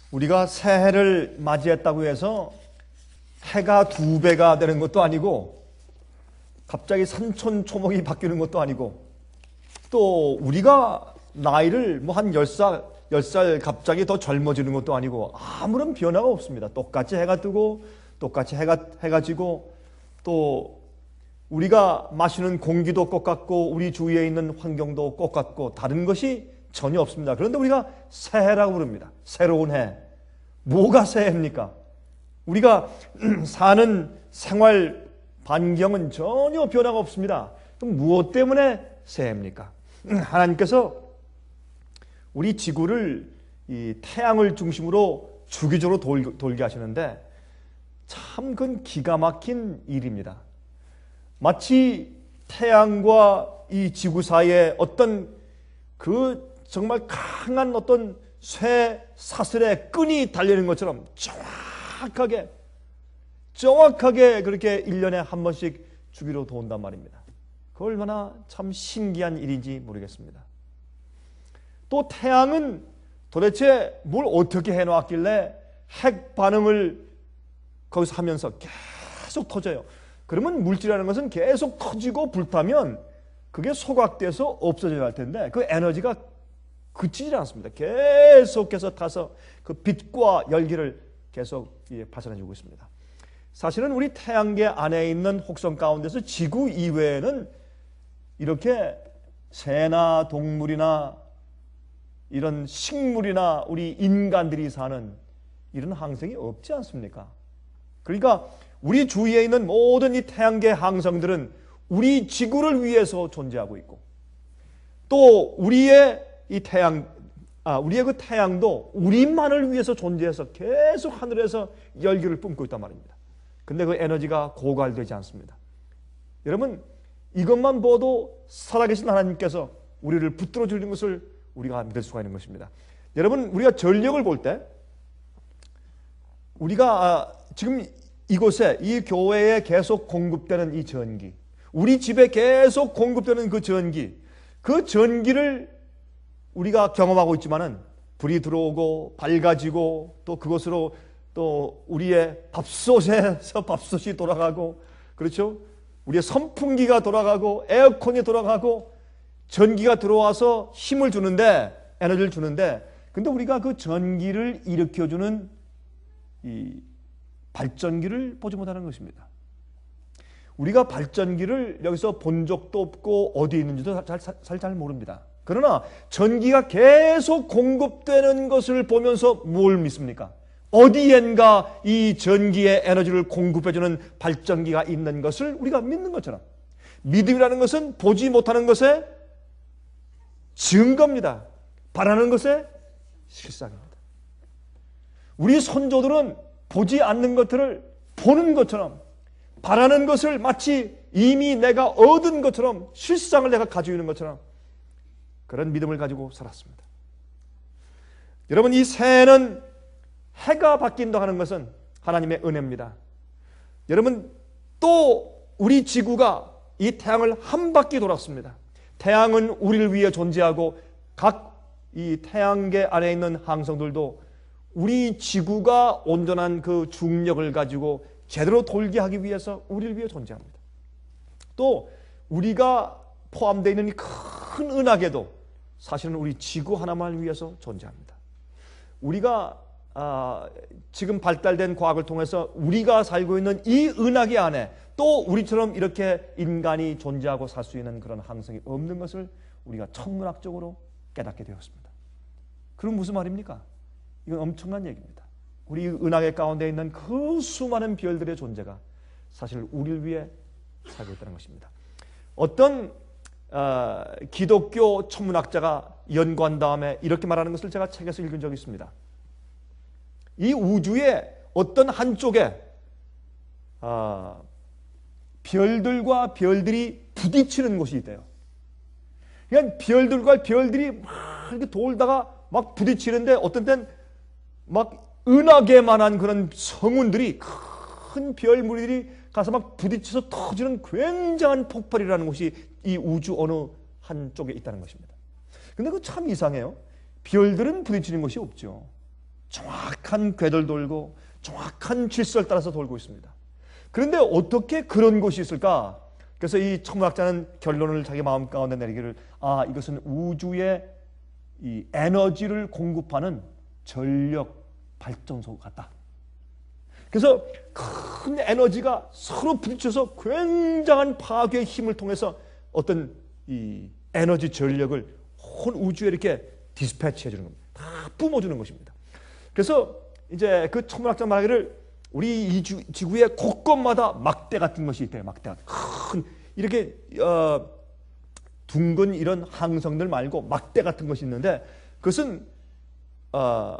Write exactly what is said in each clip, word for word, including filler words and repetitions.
우리가 새해를 맞이했다고 해서 해가 두 배가 되는 것도 아니고 갑자기 산천초목이 바뀌는 것도 아니고 또 우리가 나이를 뭐 한 열 살, 열 살 갑자기 더 젊어지는 것도 아니고 아무런 변화가 없습니다. 똑같이 해가 뜨고 똑같이 해가, 해가 지고 또 우리가 마시는 공기도 똑같고 우리 주위에 있는 환경도 똑같고 다른 것이 전혀 없습니다. 그런데 우리가 새해라고 부릅니다. 새로운 해. 뭐가 새해입니까? 우리가 사는 생활 반경은 전혀 변화가 없습니다. 그럼 무엇 때문에 새해입니까? 하나님께서 우리 지구를 이 태양을 중심으로 주기적으로 돌, 돌게 하시는데 참 그건 기가 막힌 일입니다. 마치 태양과 이 지구 사이에 어떤 그 정말 강한 어떤 쇠 사슬의 끈이 달리는 것처럼 정확하게 정확하게 그렇게 일 년에 한 번씩 주기로 돈단 말입니다. 그 얼마나 참 신기한 일인지 모르겠습니다. 또 태양은 도대체 뭘 어떻게 해놓았길래 핵 반응을 거기서 하면서 계속 터져요. 그러면 물질이라는 것은 계속 터지고 불타면 그게 소각돼서 없어져야 할 텐데 그 에너지가 그치지 않습니다. 계속해서 타서 그 빛과 열기를 계속 발산해주고 있습니다. 사실은 우리 태양계 안에 있는 혹성 가운데서 지구 이외에는 이렇게 새나 동물이나 이런 식물이나 우리 인간들이 사는 이런 항성이 없지 않습니까? 그러니까 우리 주위에 있는 모든 이 태양계 항성들은 우리 지구를 위해서 존재하고 있고 또 우리의 이 태양, 아, 우리의 그 태양도 우리만을 위해서 존재해서 계속 하늘에서 열기를 뿜고 있단 말입니다. 근데 그 에너지가 고갈되지 않습니다. 여러분, 이것만 보도 살아계신 하나님께서 우리를 붙들어 주는 것을 우리가 믿을 수가 있는 것입니다. 여러분, 우리가 전력을 볼 때 우리가 아, 지금 이곳에 이 교회에 계속 공급되는 이 전기, 우리 집에 계속 공급되는 그 전기, 그 전기를 우리가 경험하고 있지만은 불이 들어오고 밝아지고 또 그것으로 또 우리의 밥솥에서 밥솥이 돌아가고 그렇죠? 우리의 선풍기가 돌아가고 에어컨이 돌아가고 전기가 들어와서 힘을 주는데 에너지를 주는데 근데 우리가 그 전기를 일으켜주는 이 발전기를 보지 못하는 것입니다. 우리가 발전기를 여기서 본 적도 없고 어디에 있는지도 잘, 잘, 잘 모릅니다. 그러나 전기가 계속 공급되는 것을 보면서 뭘 믿습니까? 어디엔가 이 전기의 에너지를 공급해주는 발전기가 있는 것을 우리가 믿는 것처럼 믿음이라는 것은 보지 못하는 것의 증거입니다. 바라는 것의 실상입니다. 우리 선조들은 보지 않는 것들을 보는 것처럼 바라는 것을 마치 이미 내가 얻은 것처럼 실상을 내가 가지고 있는 것처럼 그런 믿음을 가지고 살았습니다. 여러분, 이 새해는 해가 바뀐다 하는 것은 하나님의 은혜입니다. 여러분, 또 우리 지구가 이 태양을 한 바퀴 돌았습니다. 태양은 우리를 위해 존재하고 각 이 태양계 안에 있는 항성들도 우리 지구가 온전한 그 중력을 가지고 제대로 돌게 하기 위해서 우리를 위해 존재합니다. 또 우리가 포함되어 있는 이 큰 은하계도 사실은 우리 지구 하나만을 위해서 존재합니다. 우리가 아, 지금 발달된 과학을 통해서 우리가 살고 있는 이 은하계 안에 또 우리처럼 이렇게 인간이 존재하고 살 수 있는 그런 항성이 없는 것을 우리가 천문학적으로 깨닫게 되었습니다. 그럼 무슨 말입니까? 이건 엄청난 얘기입니다. 우리 은하계 가운데 있는 그 수많은 별들의 존재가 사실 우리를 위해 살고 있다는 것입니다. 어떤 어, 기독교 천문학자가 연구한 다음에 이렇게 말하는 것을 제가 책에서 읽은 적이 있습니다. 이 우주의 어떤 한쪽에 어, 별들과 별들이 부딪히는 곳이 있대요. 그러니까 별들과 별들이 막 이렇게 돌다가 막 부딪히는데 어떤 때는 막 은하계만한 그런 성운들이 큰 별무리들이 가서 막 부딪혀서 터지는 굉장한 폭발이라는 것이 이 우주 어느 한쪽에 있다는 것입니다. 근데 그거 참 이상해요. 별들은 부딪히는 것이 없죠. 정확한 궤도를 돌고 정확한 질서를 따라서 돌고 있습니다. 그런데 어떻게 그런 곳이 있을까? 그래서 이 천문학자는 결론을 자기 마음 가운데 내리기를, 아, 이것은 우주의 이 에너지를 공급하는 전력 발전소 같다. 그래서 큰 에너지가 서로 부딪혀서 굉장한 파괴의 힘을 통해서 어떤 이 에너지 전력을 온 우주에 이렇게 디스패치 해주는 겁니다. 다 뿜어주는 것입니다. 그래서 이제 그 천문학자 말하기를 우리 이 주, 지구의 곳곳마다 막대 같은 것이 있대요. 막대 같은 큰 이렇게 어, 둥근 이런 항성들 말고 막대 같은 것이 있는데, 그것은 어,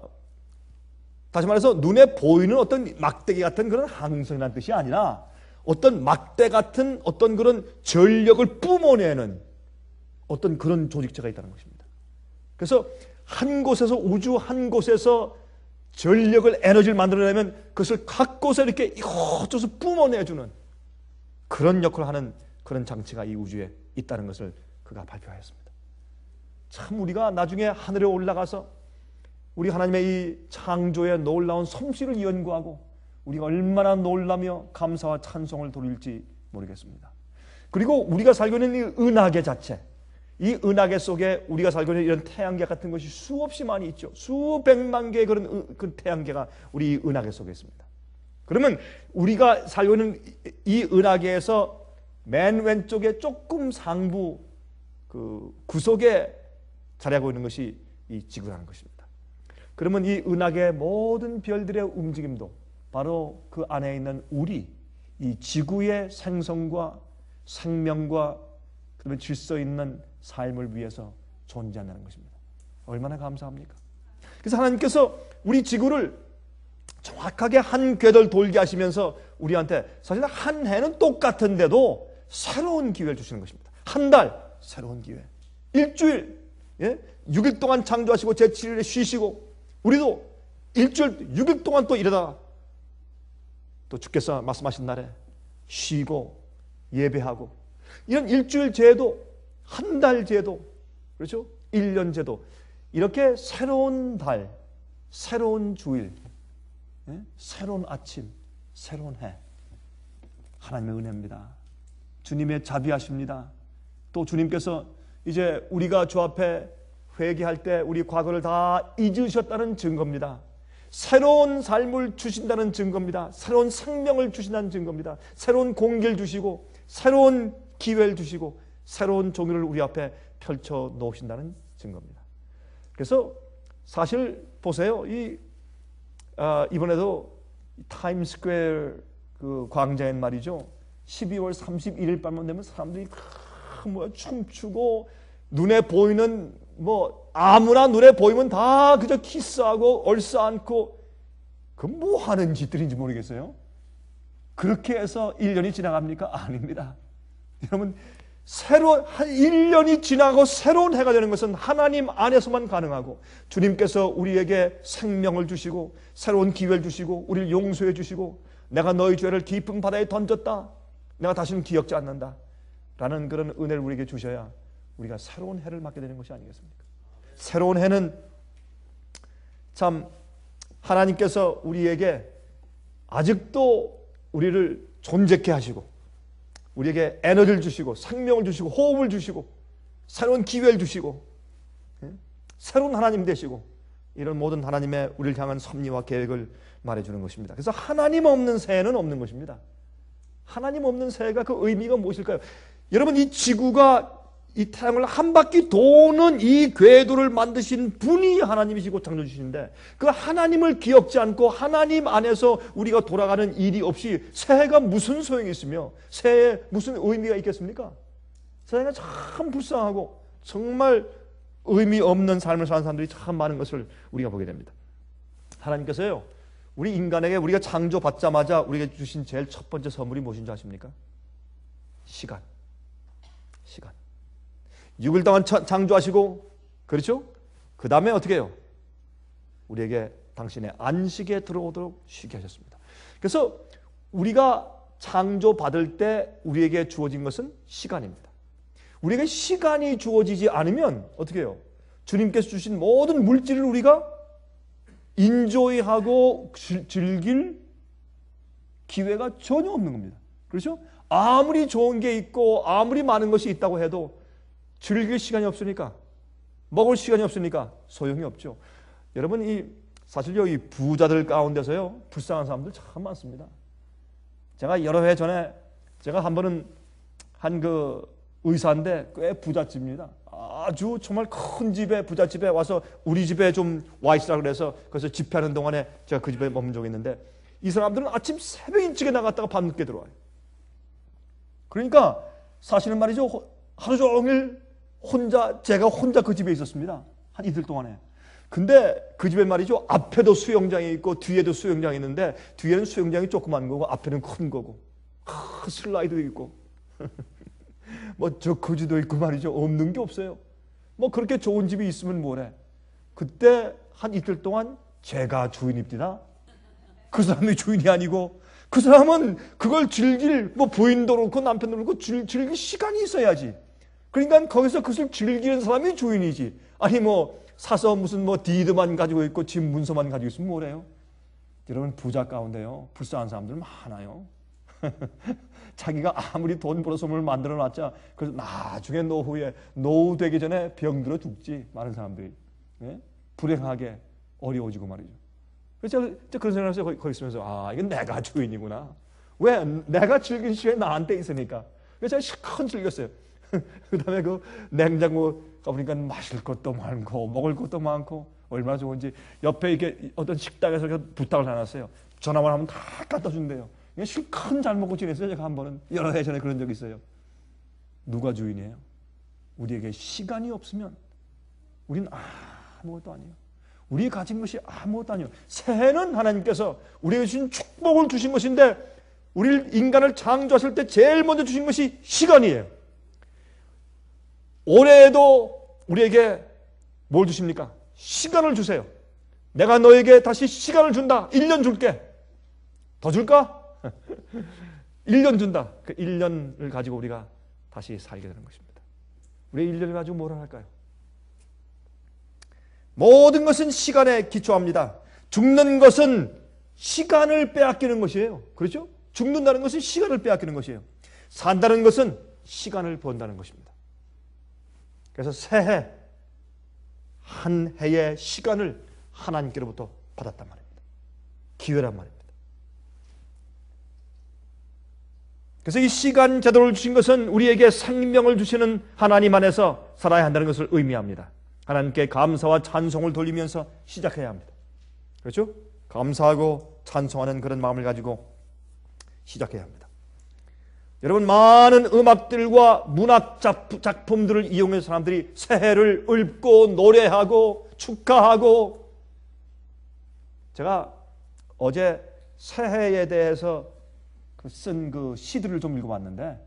다시 말해서 눈에 보이는 어떤 막대기 같은 그런 항성이라는 뜻이 아니라 어떤 막대 같은 어떤 그런 전력을 뿜어내는 어떤 그런 조직체가 있다는 것입니다. 그래서 한 곳에서, 우주 한 곳에서 전력을, 에너지를 만들어내면 그것을 각 곳에 이렇게 이곳저곳 뿜어내주는 그런 역할을 하는 그런 장치가 이 우주에 있다는 것을 그가 발표하였습니다. 참 우리가 나중에 하늘에 올라가서 우리 하나님의 이 창조의 놀라운 솜씨를 연구하고 우리가 얼마나 놀라며 감사와 찬송을 돌릴지 모르겠습니다. 그리고 우리가 살고 있는 이 은하계 자체, 이 은하계 속에 우리가 살고 있는 이런 태양계 같은 것이 수없이 많이 있죠. 수백만 개의 그런 그 태양계가 우리 은하계 속에 있습니다. 그러면 우리가 살고 있는 이 은하계에서 맨 왼쪽에 조금 상부 그 구석에 자리하고 있는 것이 이 지구라는 것입니다. 그러면 이 은하계의 모든 별들의 움직임도 바로 그 안에 있는 우리, 이 지구의 생성과 생명과 그다음에 질서 있는 삶을 위해서 존재한다는 것입니다. 얼마나 감사합니까? 그래서 하나님께서 우리 지구를 정확하게 한 궤도를 돌게 하시면서 우리한테 사실 한 해는 똑같은데도 새로운 기회를 주시는 것입니다. 한 달 새로운 기회, 일주일, 예? 육 일 동안 창조하시고 제칠 일에 쉬시고, 우리도 일주일 육 일 동안 또 일하다가 또 주께서 말씀하신 날에 쉬고 예배하고, 이런 일주일 제도, 한 달 제도, 그렇죠? 일 년 제도, 이렇게 새로운 달, 새로운 주일, 예? 새로운 아침, 새로운 해, 하나님의 은혜입니다. 주님의 자비하십니다. 또 주님께서 이제 우리가 주 앞에 회개할 때 우리 과거를 다 잊으셨다는 증거입니다. 새로운 삶을 주신다는 증거입니다. 새로운 생명을 주신다는 증거입니다. 새로운 공기를 주시고 새로운 기회를 주시고 새로운 종교를 우리 앞에 펼쳐 놓으신다는 증거입니다. 그래서 사실 보세요. 이 아, 이번에도 타임스퀘어 그 광장엔 말이죠. 십이월 삼십일일 밤만 되면 사람들이 뭐 춤추고 눈에 보이는 뭐 아무나 눈에 보이면 다 그저 키스하고 얼싸안고, 그 뭐 하는 짓들인지 모르겠어요. 그렇게 해서 일 년이 지나갑니까? 아닙니다. 여러분, 새로 한 일 년이 지나고 새로운 해가 되는 것은 하나님 안에서만 가능하고, 주님께서 우리에게 생명을 주시고 새로운 기회를 주시고 우리를 용서해 주시고, 내가 너희 죄를 깊은 바다에 던졌다, 내가 다시는 기억지 않는다 라는 그런 은혜를 우리에게 주셔야 우리가 새로운 해를 맞게 되는 것이 아니겠습니까? 새로운 해는 참 하나님께서 우리에게 아직도 우리를 존재케 하시고 우리에게 에너지를 주시고 생명을 주시고 호흡을 주시고 새로운 기회를 주시고, 예? 새로운 하나님 되시고, 이런 모든 하나님의 우리를 향한 섭리와 계획을 말해주는 것입니다. 그래서 하나님 없는 새해는 없는 것입니다. 하나님 없는 새해가 그 의미가 무엇일까요? 여러분, 이 지구가 이 태양을 한 바퀴 도는 이 궤도를 만드신 분이 하나님이시고 창조주신데, 그 하나님을 기억지 않고 하나님 안에서 우리가 돌아가는 일이 없이 새해가 무슨 소용이 있으며 새해에 무슨 의미가 있겠습니까? 새해가 참 불쌍하고 정말 의미 없는 삶을 사는 사람들이 참 많은 것을 우리가 보게 됩니다. 하나님께서요, 우리 인간에게 우리가 창조받자마자 우리에게 주신 제일 첫 번째 선물이 무엇인 줄 아십니까? 시간. 시간. 육 일 동안 창조하시고, 그렇죠? 그 다음에 어떻게 해요? 우리에게 당신의 안식에 들어오도록 쉬게 하셨습니다. 그래서 우리가 창조받을 때 우리에게 주어진 것은 시간입니다. 우리에게 시간이 주어지지 않으면 어떻게 해요? 주님께서 주신 모든 물질을 우리가 인조이하고 즐길 기회가 전혀 없는 겁니다. 그렇죠? 아무리 좋은 게 있고 아무리 많은 것이 있다고 해도 즐길 시간이 없으니까, 먹을 시간이 없으니까 소용이 없죠. 여러분, 이 사실요, 이 부자들 가운데서요, 불쌍한 사람들 참 많습니다. 제가 여러 해 전에 제가 한 번은 한 그 의사인데 꽤 부잣집입니다. 아주 정말 큰 집에, 부잣집에 와서 우리 집에 좀 와 있으라 그래서 그래서 집회하는 동안에 제가 그 집에 머문 적이 있는데, 이 사람들은 아침 새벽 일찍에 나갔다가 밤늦게 들어와요. 그러니까 사실은 말이죠, 하루 종일 혼자, 제가 혼자 그 집에 있었습니다. 한 이틀 동안에. 근데 그 집에 말이죠, 앞에도 수영장이 있고 뒤에도 수영장이 있는데, 뒤에는 수영장이 조그만 거고 앞에는 큰 거고, 큰 슬라이드도 있고 뭐 저코지도 있고 말이죠. 없는 게 없어요. 뭐 그렇게 좋은 집이 있으면 뭐래. 그때 한 이틀 동안 제가 주인입니다. 그 사람이 주인이 아니고, 그 사람은 그걸 즐길, 뭐 부인도 그렇고 남편도 그렇고 즐길 시간이 있어야지. 그러니까 거기서 그것을 즐기는 사람이 주인이지. 아니 뭐 사서 무슨 뭐 디드만 가지고 있고 집 문서만 가지고 있으면 뭐래요? 여러분, 부자 가운데요, 불쌍한 사람들 많아요. 자기가 아무리 돈 벌어서 뭘 만들어 놨자 그래서 나중에 노후에, 노후 되기 전에 병들어 죽지, 많은 사람들이. 예? 불행하게 어려워지고 말이죠. 그래서 제가 그런 생각을 해서 거기 있으면서, 아, 이건 내가 주인이구나. 왜? 내가 즐긴 시간이 나한테 있으니까. 그래서 제가 실컷 즐겼어요. 그 다음에 그 냉장고 가보니까 마실 것도 많고 먹을 것도 많고 얼마나 좋은지, 옆에 이렇게 어떤 식당에서 부탁을 해놨어요. 전화만 하면 다 갖다 준대요. 실컷 잘 먹고 지냈어요. 제가 한 번은 여러 해 전에 그런 적이 있어요. 누가 주인이에요? 우리에게 시간이 없으면 우리는 아무것도 아니에요. 우리 가진 것이 아무것도 아니에요. 새해는 하나님께서 우리에게 주신 축복을 주신 것인데, 우리 인간을 창조하실 때 제일 먼저 주신 것이 시간이에요. 올해에도 우리에게 뭘 주십니까? 시간을 주세요. 내가 너에게 다시 시간을 준다. 일 년 줄게. 더 줄까? 일 년 준다. 그 일 년을 가지고 우리가 다시 살게 되는 것입니다. 우리 일 년을 가지고 뭘 할까요? 모든 것은 시간에 기초합니다. 죽는 것은 시간을 빼앗기는 것이에요. 그렇죠? 죽는다는 것은 시간을 빼앗기는 것이에요. 산다는 것은 시간을 번다는 것입니다. 그래서 새해, 한 해의 시간을 하나님께로부터 받았단 말입니다. 기회란 말입니다. 그래서 이 시간 제도를 주신 것은 우리에게 생명을 주시는 하나님 안에서 살아야 한다는 것을 의미합니다. 하나님께 감사와 찬송을 돌리면서 시작해야 합니다. 그렇죠? 감사하고 찬송하는 그런 마음을 가지고 시작해야 합니다. 여러분, 많은 음악들과 문학 작품들을 이용해서 사람들이 새해를 읊고 노래하고 축하하고, 제가 어제 새해에 대해서 쓴 그 시들을 좀 읽어봤는데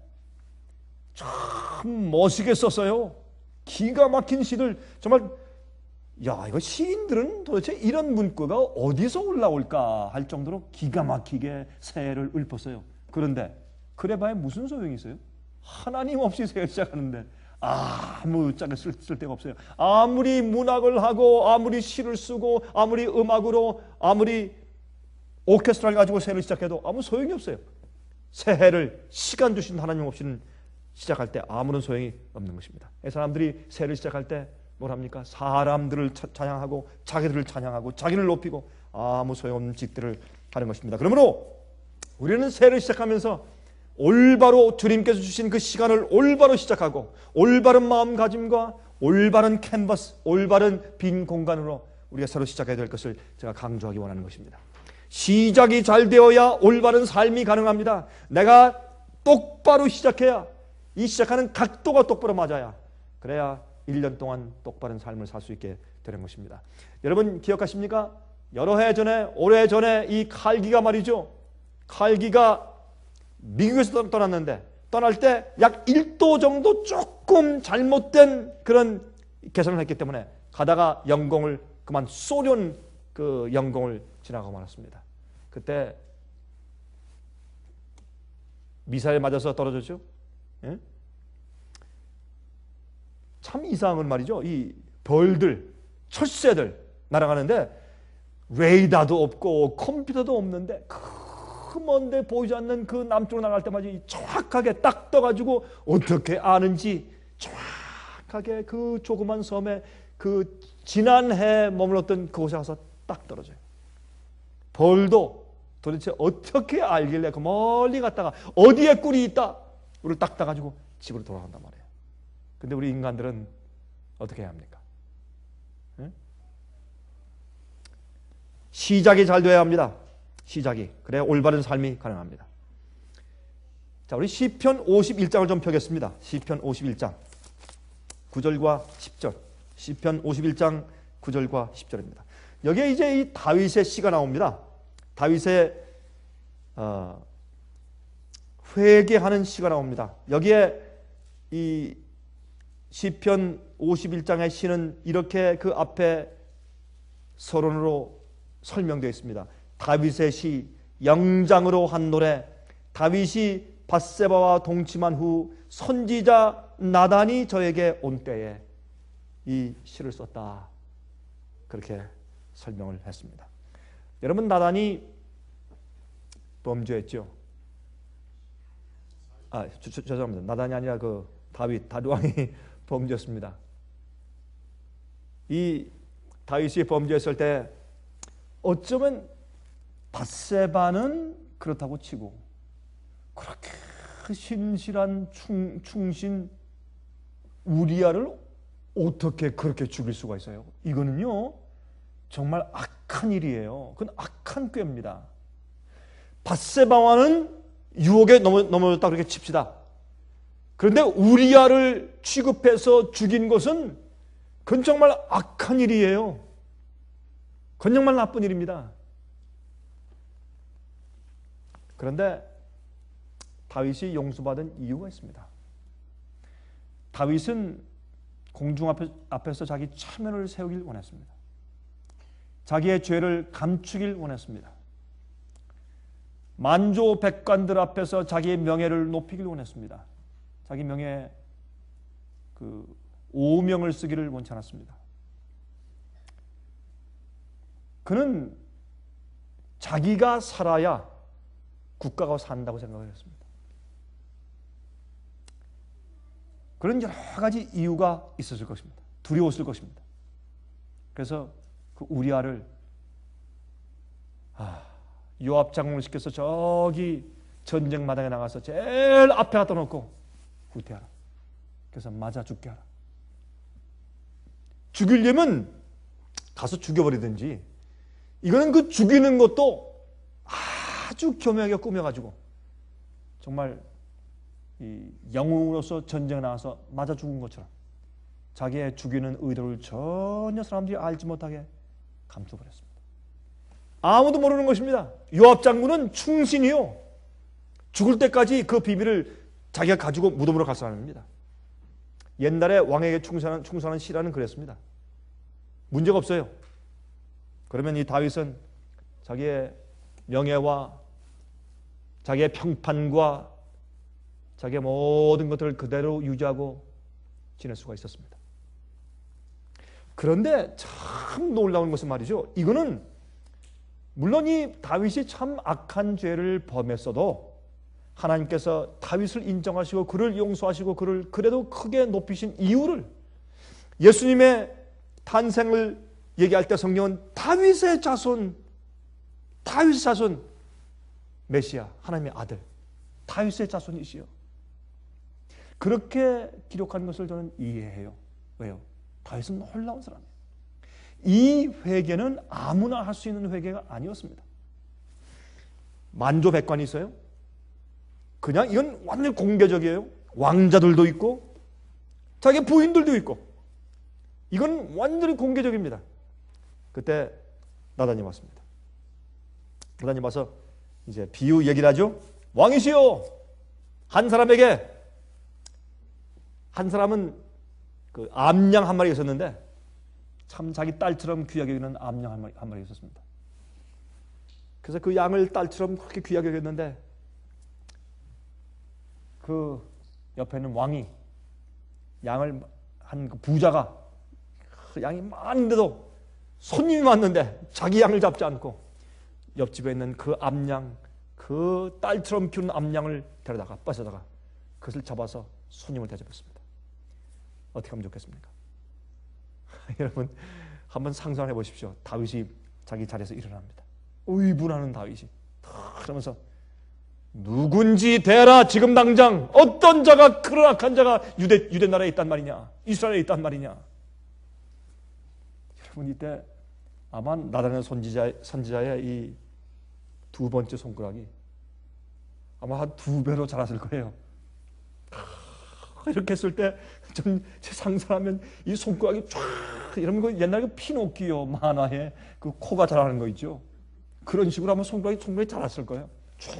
참 멋있게 썼어요. 기가 막힌 시들. 정말, 야, 이거 시인들은 도대체 이런 문구가 어디서 올라올까 할 정도로 기가 막히게 새해를 읊었어요. 그런데 그래봐야 무슨 소용이 있어요? 하나님 없이 새해 시작하는데 아무 짝에 쓸, 쓸 데가 없어요. 아무리 문학을 하고 아무리 시를 쓰고 아무리 음악으로 아무리 오케스트라를 가지고 새해를 시작해도 아무 소용이 없어요. 새해를 시간 주신 하나님 없이는 시작할 때 아무런 소용이 없는 것입니다. 사람들이 새해를 시작할 때 뭘 합니까? 사람들을 찬양하고 자기들을 찬양하고 자기를 높이고 아무 소용없는 짓들을 하는 것입니다. 그러므로 우리는 새해를 시작하면서 올바로 주님께서 주신 그 시간을 올바로 시작하고, 올바른 마음가짐과 올바른 캔버스, 올바른 빈 공간으로 우리가 새로 시작해야 될 것을 제가 강조하기 원하는 것입니다. 시작이 잘 되어야 올바른 삶이 가능합니다. 내가 똑바로 시작해야, 이 시작하는 각도가 똑바로 맞아야, 그래야 일 년 동안 똑바른 삶을 살 수 있게 되는 것입니다. 여러분 기억하십니까? 여러 해 전에, 오래 전에 이 칼기가 말이죠. 칼기가 미국에서 떠났는데, 떠날 때 약 일 도 정도 조금 잘못된 그런 계산을 했기 때문에 가다가 영공을, 그만 소련 그 영공을 지나가고 말았습니다. 그때 미사일 맞아서 떨어졌죠. 예? 참 이상한 말이죠. 이 벌들, 철새들 날아가는데 레이더도 없고 컴퓨터도 없는데 그 먼데 보이지 않는 그 남쪽으로 나갈 때마다 정확하게 딱 떠가지고 어떻게 아는지 정확하게 그 조그만 섬에 그 지난해 머물렀던 그곳에 가서 딱 떨어져요. 벌도 도대체 어떻게 알길래 그 멀리 갔다가 어디에 꿀이 있다 우리를 딱 따가지고 집으로 돌아간단 말이에요. 근데 우리 인간들은 어떻게 해야 합니까? 네? 시작이 잘 돼야 합니다. 시작이. 그래야 올바른 삶이 가능합니다. 자, 우리 시편 오십일 장을 좀 펴겠습니다. 시편 오십일 장 구 절과 십 절. 시편 오십일 장 구 절과 십 절입니다. 여기에 이제 이 다윗의 시가 나옵니다. 다윗의 어, 회개하는 시가 나옵니다. 여기에 이 시편 오십일 장의 시는 이렇게 그 앞에 서론으로 설명되어 있습니다. 다윗의 시, 영장으로 한 노래. 다윗이 밧세바와 동침한 후 선지자 나단이 저에게 온 때에 이 시를 썼다. 그렇게 설명을 했습니다. 여러분, 나단이 범죄했죠. 아, 저, 저, 죄송합니다. 나단이 아니라 그 다윗, 다윗 왕이 범죄했습니다. 이 다윗이 범죄했을 때 어쩌면 밧세바는 그렇다고 치고 그렇게 신실한 충, 충신 우리아를 어떻게 그렇게 죽일 수가 있어요? 이거는요 정말 악한 일이에요. 그건 악한 꾀입니다. 밧세바와는 유혹에 넘어, 넘어졌다 그렇게 칩시다. 그런데 우리아를 취급해서 죽인 것은 그건 정말 악한 일이에요. 그건 정말 나쁜 일입니다. 그런데 다윗이 용서받은 이유가 있습니다. 다윗은 공중 앞에, 앞에서 자기 체면을 세우길 원했습니다. 자기의 죄를 감추길 원했습니다. 만조백관들 앞에서 자기의 명예를 높이길 원했습니다. 자기 명예 그 오명을 쓰기를 원치 않았습니다. 그는 자기가 살아야 국가가 산다고 생각을 했습니다. 그런 여러 가지 이유가 있었을 것입니다. 두려웠을 것입니다. 그래서 그 우리아를 아, 요압 장군을 시켜서 저기 전쟁 마당에 나가서 제일 앞에 갖다 놓고 후퇴하라. 그래서 맞아 죽게 하라. 죽이려면 가서 죽여버리든지, 이거는 그 죽이는 것도 아주 교묘하게 꾸며가지고 정말 이 영웅으로서 전쟁에 나가서 맞아 죽은 것처럼 자기의 죽이는 의도를 전혀 사람들이 알지 못하게 감춰버렸습니다. 아무도 모르는 것입니다. 요압 장군은 충신이요, 죽을 때까지 그 비밀을 자기가 가지고 무덤으로 갈 사람입니다. 옛날에 왕에게 충성하는, 충성하는 시라는 그랬습니다. 문제가 없어요. 그러면 이 다윗은 자기의 명예와 자기의 평판과 자기의 모든 것들을 그대로 유지하고 지낼 수가 있었습니다. 그런데 참 놀라운 것은 말이죠, 이거는 물론 이 다윗이 참 악한 죄를 범했어도 하나님께서 다윗을 인정하시고 그를 용서하시고 그를 그래도 크게 높이신 이유를, 예수님의 탄생을 얘기할 때 성경은 다윗의 자손, 다윗의 자손 메시아, 하나님의 아들, 다윗의 자손이시여, 그렇게 기록한 것을 저는 이해해요. 왜요? 다윗은 놀라운 사람이에요. 이 회개는 아무나 할 수 있는 회개가 아니었습니다. 만조백관이 있어요. 그냥 이건 완전 공개적이에요. 왕자들도 있고 자기 부인들도 있고 이건 완전히 공개적입니다. 그때 나단이 왔습니다. 나단이 와서 이제 비유 얘기를 하죠. 왕이시여, 한 사람에게, 한 사람은 그 암양 한 마리가 있었는데 참 자기 딸처럼 귀하게 여기는 암양 한 마리, 한 마리가 있었습니다. 그래서 그 양을 딸처럼 그렇게 귀하게 여겼는데 그 옆에는 왕이 양을 한 그 부자가 그 양이 많은데도 손님이 왔는데 자기 양을 잡지 않고 옆집에 있는 그 암양, 그 딸처럼 키우는 암양을 데려다가 뺏어다가 그것을 잡아서 손님을 대접했습니다. 어떻게 하면 좋겠습니까? 여러분 한번 상상해 보십시오. 다윗이 자기 자리에서 일어납니다. 의분하는 다윗이 그러면서 누군지 대라. 지금 당장 어떤 자가, 그런 악한 자가 유대, 유대 나라에 있단 말이냐, 이스라엘에 있단 말이냐. 여러분 이때 아마 나단의 선지자, 선지자의 이 두 번째 손가락이 아마 한 두 배로 자랐을 거예요. 이렇게 했을 때 좀 상상하면 이 손가락이 쫙 이러면 그 옛날 그 피노키오 만화에 그 코가 자라는 거 있죠. 그런 식으로 아마 손가락이 손가락이 자랐을 거예요. 쫙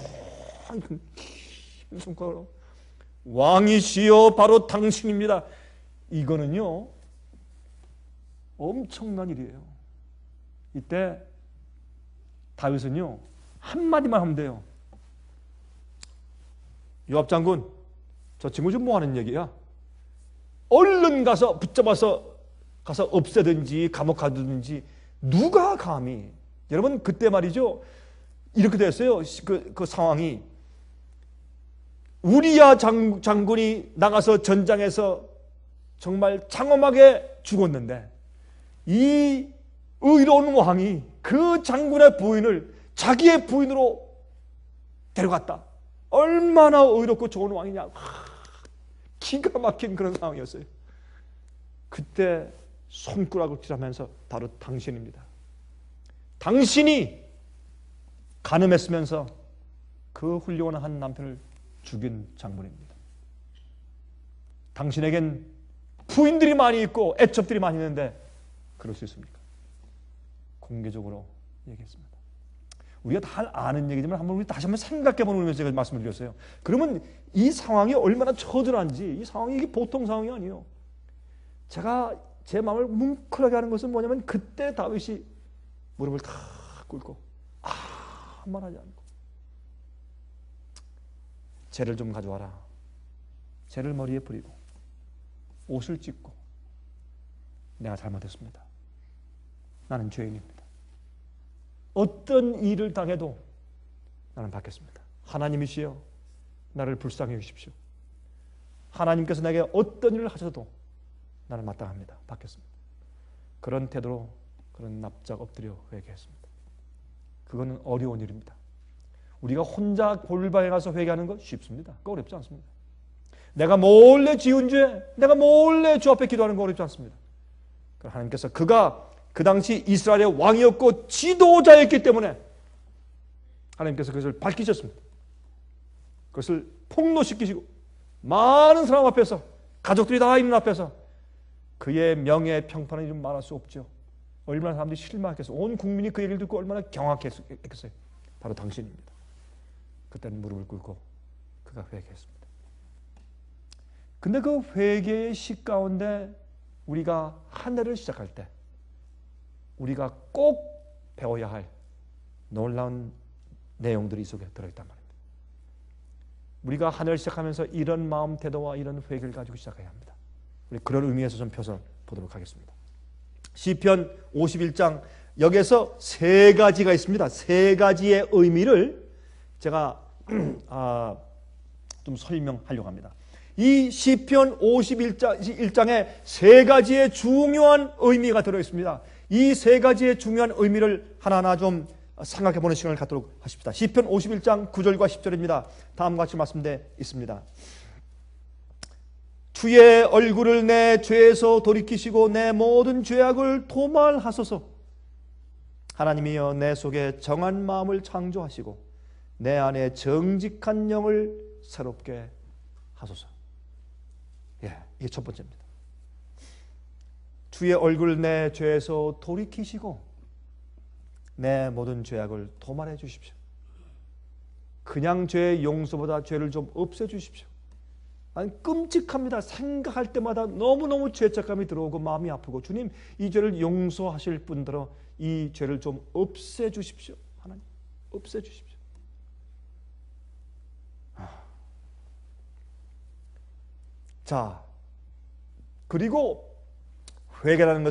긴 손가락으로 왕이시여 바로 당신입니다. 이거는요 엄청난 일이에요. 이때 다윗은요 한마디만 하면 돼요. 요압 장군, 저 친구 지금 뭐 하는 얘기야? 얼른 가서 붙잡아서 가서 없애든지 감옥 가두든지. 누가 감히. 여러분 그때 말이죠 이렇게 됐어요. 그, 그 상황이 우리야 장, 장군이 나가서 전장에서 정말 장엄하게 죽었는데 이 의로운 왕이 그 장군의 부인을 자기의 부인으로 데려갔다. 얼마나 의롭고 좋은 왕이냐. 하, 기가 막힌 그런 상황이었어요. 그때 손가락을 쥐라면서 바로 당신입니다. 당신이 간음했으면서 그 훌륭한 한 남편을 죽인 장군입니다. 당신에겐 부인들이 많이 있고 애첩들이 많이 있는데 그럴 수 있습니까? 공개적으로 얘기했습니다. 우리가 다 아는 얘기지만 한번 우리 다시 한번 생각해보는 의미에서 제가 말씀을 드렸어요. 그러면 이 상황이 얼마나 처절한지, 이 상황이 이게 보통 상황이 아니에요. 제가 제 마음을 뭉클하게 하는 것은 뭐냐면 그때 다윗이 무릎을 다 꿇고 아무 말 하지 않고 재를 좀 가져와라. 재를 머리에 뿌리고 옷을 찢고 내가 잘못했습니다. 나는 죄인입니다. 어떤 일을 당해도 나는 받겠습니다. 하나님이시여 나를 불쌍히 여기십시오. 하나님께서 내게 어떤 일을 하셔도 나는 마땅합니다. 받겠습니다. 그런 태도로 그런 납작 엎드려 회개했습니다. 그거는 어려운 일입니다. 우리가 혼자 골방에 가서 회개하는 거 쉽습니다. 그거 어렵지 않습니다. 내가 몰래 지은 죄, 내가 몰래 주 앞에 기도하는 거 어렵지 않습니다. 하나님께서 그가 그 당시 이스라엘의 왕이었고 지도자였기 때문에 하나님께서 그것을 밝히셨습니다. 그것을 폭로시키시고 많은 사람 앞에서, 가족들이 다 있는 앞에서 그의 명예 평판이 좀 말할 수 없죠. 얼마나 사람들이 실망했겠어요. 온 국민이 그 얘기를 듣고 얼마나 경악했겠어요. 바로 당신입니다. 그때는 무릎을 꿇고 그가 회개했습니다. 근데 그 회개의 시 가운데 우리가 한 해를 시작할 때 우리가 꼭 배워야 할 놀라운 내용들이 이 속에 들어있단 말입니다. 우리가 한 해를 시작하면서 이런 마음 태도와 이런 회개를 가지고 시작해야 합니다. 우리 그런 의미에서 좀 펴서 보도록 하겠습니다. 시편 오십일 장 여기에서 세 가지가 있습니다. 세 가지의 의미를 제가 아, 좀 설명하려고 합니다. 이 시편 오십일 장 일 장에 세 가지의 중요한 의미가 들어 있습니다. 이 세 가지의 중요한 의미를 하나하나 좀 생각해 보는 시간을 갖도록 하십시다. 시편 오십일 장 구 절과 십 절입니다. 다음과 같이 말씀되어 있습니다. 주의 얼굴을 내 죄에서 돌이키시고 내 모든 죄악을 도말하소서. 하나님이여 내 속에 정한 마음을 창조하시고 내 안에 정직한 영을 새롭게 하소서. 예, 이게 첫 번째입니다. 주의 얼굴 내 죄에서 돌이키시고 내 모든 죄악을 도말해 주십시오. 그냥 죄의 용서보다 죄를 좀 없애 주십시오. 아니, 끔찍합니다. 생각할 때마다 너무너무 죄책감이 들어오고 마음이 아프고 주님 이 죄를 용서하실 분들어 이 죄를 좀 없애 주십시오. 하나님 없애 주십시오. 자, 그리고 회개라는 것은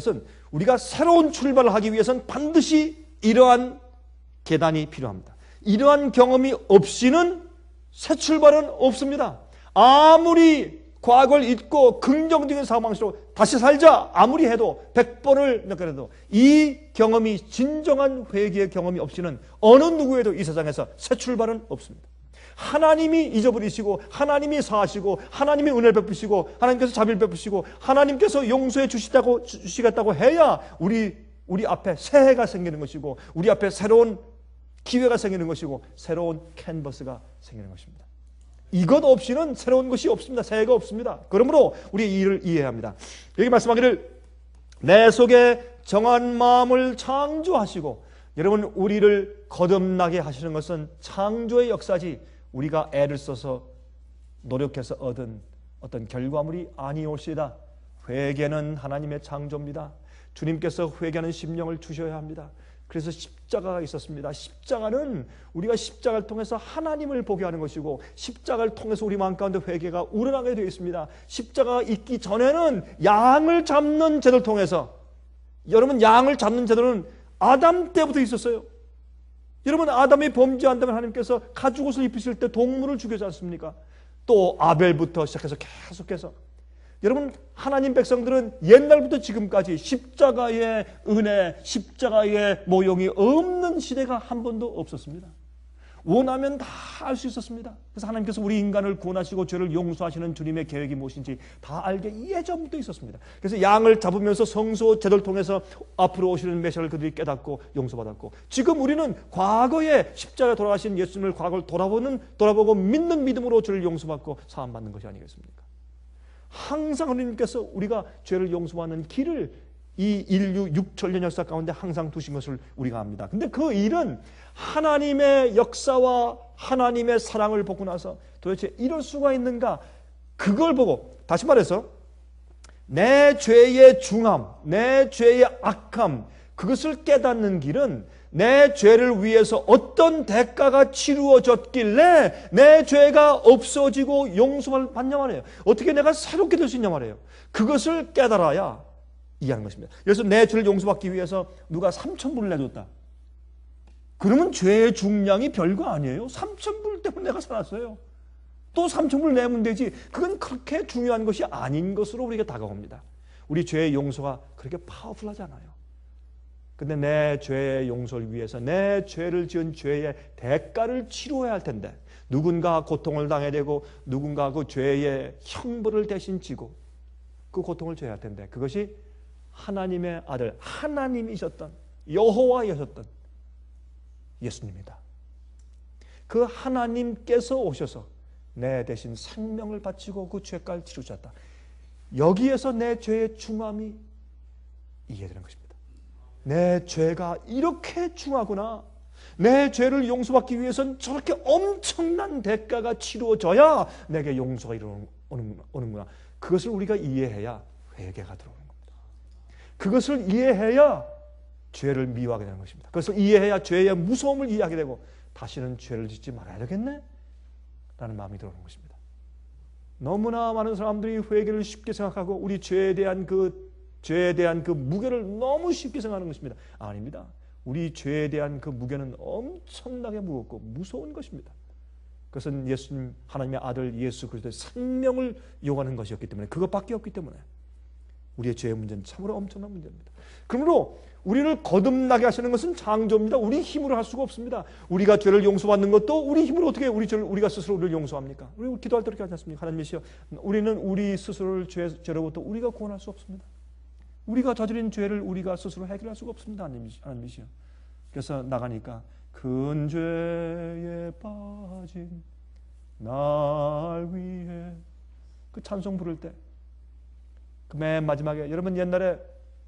우리가 새로운 출발을 하기 위해서는 반드시 이러한 계단이 필요합니다. 이러한 경험이 없이는 새 출발은 없습니다. 아무리 과거를 잊고 긍정적인 사고방식으로 다시 살자 아무리 해도 백 번을 몇 번해도 이 경험이 진정한 회개의 경험이 없이는 어느 누구에도 이 세상에서 새 출발은 없습니다. 하나님이 잊어버리시고 하나님이 사하시고 하나님이 은혜를 베푸시고 하나님께서 자비를 베푸시고 하나님께서 용서해 주시다고, 주시겠다고 해야 우리, 우리 앞에 새해가 생기는 것이고 우리 앞에 새로운 기회가 생기는 것이고 새로운 캔버스가 생기는 것입니다. 이것 없이는 새로운 것이 없습니다. 새해가 없습니다. 그러므로 우리 이 일을 이해해야 합니다. 여기 말씀하기를 내 속에 정한 마음을 창조하시고, 여러분 우리를 거듭나게 하시는 것은 창조의 역사지 우리가 애를 써서 노력해서 얻은 어떤 결과물이 아니올시다. 회개는 하나님의 창조입니다. 주님께서 회개하는 심령을 주셔야 합니다. 그래서 십자가가 있었습니다. 십자가는 우리가 십자가를 통해서 하나님을 보게 하는 것이고 십자가를 통해서 우리 마음 가운데 회개가 우러나게 되어 있습니다. 십자가가 있기 전에는 양을 잡는 제도를 통해서, 여러분 양을 잡는 제도는 아담 때부터 있었어요. 여러분 아담이 범죄한다면 하나님께서 가죽옷을 입히실 때 동물을 죽이지 않습니까? 또 아벨부터 시작해서 계속해서 여러분 하나님 백성들은 옛날부터 지금까지 십자가의 은혜, 십자가의 모형이 없는 시대가 한 번도 없었습니다. 원하면 다 알 수 있었습니다. 그래서 하나님께서 우리 인간을 구원하시고 죄를 용서하시는 주님의 계획이 무엇인지 다 알게 예전부터 있었습니다. 그래서 양을 잡으면서 성소 제도를 통해서 앞으로 오시는 메시아를 그들이 깨닫고 용서받았고, 지금 우리는 과거에 십자가에 돌아가신 예수님을 과거를 돌아보는, 돌아보고 믿는 믿음으로 죄를 용서받고 사함받는 것이 아니겠습니까? 항상 하나님께서 우리가 죄를 용서하는 길을 이 인류 육천 년 역사 가운데 항상 두신 것을 우리가 압니다. 근데 그 일은 하나님의 역사와 하나님의 사랑을 보고 나서 도대체 이럴 수가 있는가? 그걸 보고, 다시 말해서 내 죄의 중함, 내 죄의 악함, 그것을 깨닫는 길은 내 죄를 위해서 어떤 대가가 치루어졌길래 내 죄가 없어지고 용서를 받냐 말이에요. 어떻게 내가 새롭게 될 수 있냐 말이에요. 그것을 깨달아야 이해하는 것입니다. 그래서 내 죄를 용서받기 위해서 누가 삼천 불을 내줬다. 그러면 죄의 중량이 별거 아니에요. 삼천 불 때문에 내가 살았어요. 또 삼천 불 내면 되지. 그건 그렇게 중요한 것이 아닌 것으로 우리가 다가옵니다. 우리 죄의 용서가 그렇게 파워풀하지 않아요. 근데 내 죄의 용서를 위해서 내 죄를 지은 죄의 대가를 치료해야 할 텐데, 누군가 고통을 당해야 되고 누군가 그 죄의 형벌을 대신 지고 그 고통을 져야 할 텐데, 그것이 하나님의 아들, 하나님이셨던 여호와이셨던 예수님이다. 그 하나님께서 오셔서 내 대신 생명을 바치고 그 죄가를 치르셨다. 여기에서 내 죄의 중함이 이해되는 것입니다. 내 죄가 이렇게 중하구나. 내 죄를 용서받기 위해서는 저렇게 엄청난 대가가 치루어져야 내게 용서가 이루어오는구나. 그것을 우리가 이해해야 회개가 들어오는 겁니다. 그것을 이해해야 죄를 미워하게 되는 것입니다. 그것을 이해해야 죄의 무서움을 이해하게 되고 다시는 죄를 짓지 말아야 되겠네? 라는 마음이 들어오는 것입니다. 너무나 많은 사람들이 회개를 쉽게 생각하고 우리 죄에 대한 그 죄에 대한 그 무게를 너무 쉽게 생각하는 것입니다. 아닙니다. 우리 죄에 대한 그 무게는 엄청나게 무겁고 무서운 것입니다. 그것은 예수님, 하나님의 아들 예수 그리스도의 생명을 요구하는 것이었기 때문에, 그것밖에 없기 때문에 우리의 죄의 문제는 참으로 엄청난 문제입니다. 그러므로 우리를 거듭나게 하시는 것은 창조입니다. 우리 힘으로 할 수가 없습니다. 우리가 죄를 용서받는 것도 우리 힘으로 어떻게 우리 죄를, 우리가 스스로 우리를 용서합니까? 우리 기도할 때 그렇게 하지 않습니까? 하나님이시여, 우리는 우리 스스로를 죄, 죄로부터 우리가 구원할 수 없습니다. 우리가 저지른 죄를 우리가 스스로 해결할 수가 없습니다. 하나님이시여. 그래서 나가니까 큰 죄에 빠진 날 위해, 그 찬송 부를 때 그 맨 마지막에, 여러분 옛날에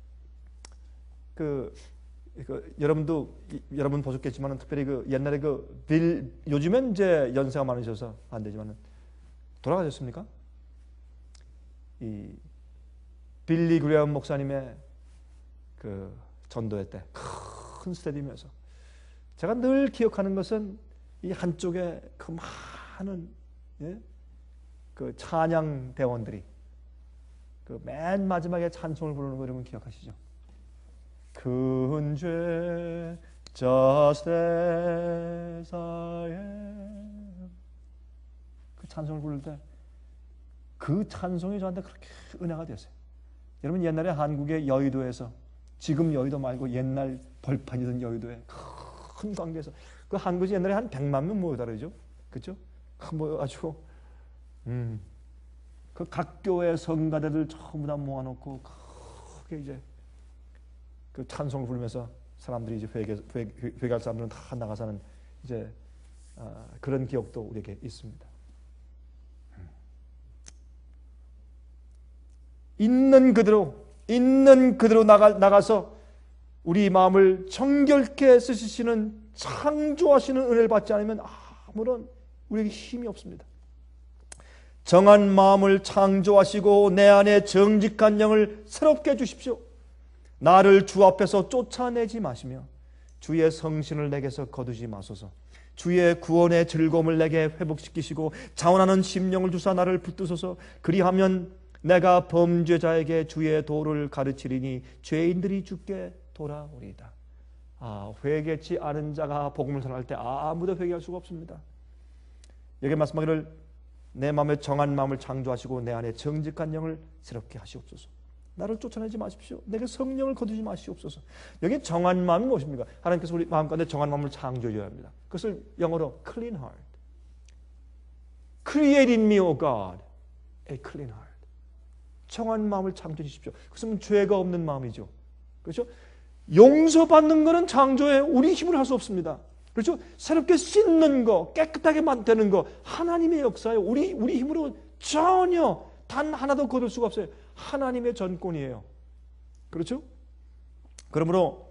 그, 그 여러분도 여러분 보셨겠지만 특별히 그 옛날에 그 빌, 요즘엔 이제 연세가 많으셔서 안 되지만은 돌아가셨습니까? 이 빌리 그레엄 목사님의 그 전도회 때 큰 스테디움에서 제가 늘 기억하는 것은 이 한쪽에 그 많은, 예? 그 찬양 대원들이 그 맨 마지막에 찬송을 부르는 거 여러분 기억하시죠? 큰 죄 just as I am. 그 찬송을 부를 때 그 찬송이 저한테 그렇게 은혜가 됐어요. 여러분 옛날에 한국의 여의도에서, 지금 여의도 말고 옛날 벌판이던 여의도에 큰 광장에서 그 한국이 옛날에 한 백만 명 모여다 그러죠. 그렇죠? 모여가지고 음, 그 각 교회 성가대들 전부 다 모아놓고 크게 이제 그 찬송을 부르면서 사람들이 이제 회개, 회개, 회개할 사람들은 다 나가서는 이제 아, 그런 기억도 우리에게 있습니다. 있는 그대로, 있는 그대로 나가, 나가서 우리 마음을 정결케 쓰시는, 창조하시는 은혜를 받지 않으면 아무런 우리에게 힘이 없습니다. 정한 마음을 창조하시고 내 안에 정직한 영을 새롭게 해주십시오. 나를 주 앞에서 쫓아내지 마시며 주의 성신을 내게서 거두지 마소서. 주의 구원의 즐거움을 내게 회복시키시고 자원하는 심령을 주사 나를 붙드소서. 그리하면 내가 범죄자에게 주의 도를 가르치리니 죄인들이 주께 돌아오리이다. 아, 회개치 않은 자가 복음을 전할 때 아무도 회개할 수가 없습니다. 여기 말씀하기를 내 마음에 정한 마음을 창조하시고 내 안에 정직한 영을 새롭게 하시옵소서. 나를 쫓아내지 마십시오. 내게 성령을 거두지 마시옵소서. 여기 정한 마음이 무엇입니까? 하나님께서 우리 마음 가운데 정한 마음을 창조해 줘야 합니다. 그것을 영어로 clean heart. Create in me, O God, a clean heart. 정한 마음을 창조해 주십시오. 그것은 죄가 없는 마음이죠. 그렇죠? 용서받는 것은 창조에 우리 힘으로 할 수 없습니다. 그렇죠? 새롭게 씻는 거, 깨끗하게 만드는 거 하나님의 역사예요. 우리 우리 힘으로 전혀 단 하나도 거둘 수가 없어요. 하나님의 전권이에요. 그렇죠? 그러므로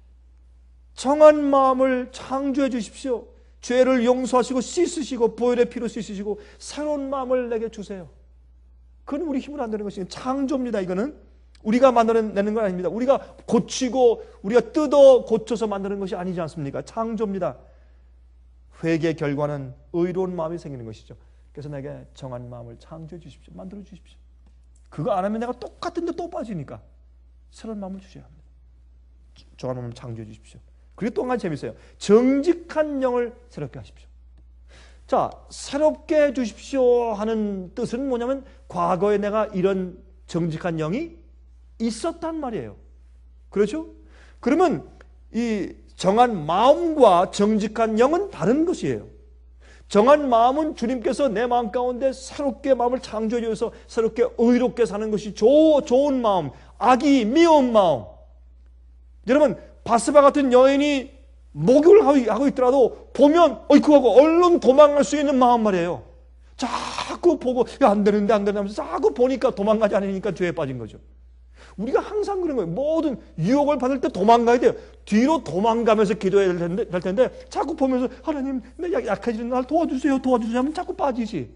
정한 마음을 창조해 주십시오. 죄를 용서하시고 씻으시고 보혈의 피로 씻으시고 새로운 마음을 내게 주세요. 그건 우리 힘으로 안 되는 것이에요. 창조입니다. 이거는 우리가 만들어내는 건 아닙니다. 우리가 고치고 우리가 뜯어 고쳐서 만드는 것이 아니지 않습니까? 창조입니다. 회개의 결과는 의로운 마음이 생기는 것이죠. 그래서 내게 정한 마음을 창조해 주십시오. 만들어 주십시오. 그거 안 하면 내가 똑같은데 또 빠지니까 새로운 마음을 주셔야 합니다. 정한 마음을 창조해 주십시오. 그리고 또 한 가지 재밌어요. 정직한 영을 새롭게 하십시오. 자, 새롭게 해 주십시오 하는 뜻은 뭐냐면 과거에 내가 이런 정직한 영이 있었단 말이에요. 그렇죠? 그러면 이 정한 마음과 정직한 영은 다른 것이에요. 정한 마음은 주님께서 내 마음 가운데 새롭게 마음을 창조해 주셔서 새롭게 의롭게 사는 것이 조, 좋은 마음, 악이 미운 마음. 여러분 바스바 같은 여인이 목욕을 하고 있더라도 보면 어이쿠 하고 얼른 도망갈 수 있는 마음 말이에요. 자꾸 보고 야, 안 되는데 안 되는데 하면서 자꾸 보니까 도망가지 않으니까 죄에 빠진 거죠. 우리가 항상 그런 거예요. 모든 유혹을 받을 때 도망가야 돼요. 뒤로 도망가면서 기도해야 될 텐데, 될 텐데 자꾸 보면서 하나님 내 약해지는 날 도와주세요 도와주세요 하면 자꾸 빠지지.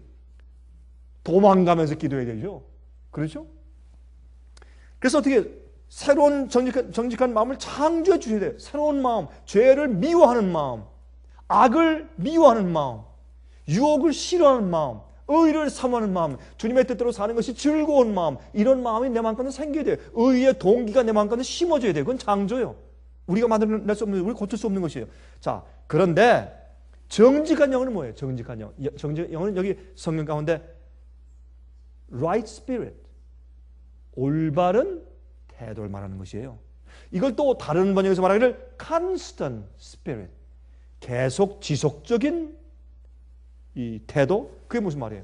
도망가면서 기도해야 되죠. 그렇죠? 그래서 어떻게 새로운 정직한, 정직한 마음을 창조해 주셔야 돼요. 새로운 마음, 죄를 미워하는 마음, 악을 미워하는 마음, 유혹을 싫어하는 마음, 의를 사모하는 마음, 주님의 뜻대로 사는 것이 즐거운 마음, 이런 마음이 내 마음 가운데 생겨야 돼요. 의의 동기가 내 마음 가운데 심어져야 돼요. 그건 창조예요. 우리가 만들어낼 수 없는, 우리가 고칠 수 없는 것이에요. 자, 그런데 정직한 영은 뭐예요? 정직한 영. 정직한 영은 여기 성경 가운데 right spirit, 올바른 태도를 말하는 것이에요. 이걸 또 다른 번역에서 말하기를 constant spirit, 계속 지속적인 이 태도, 그게 무슨 말이에요?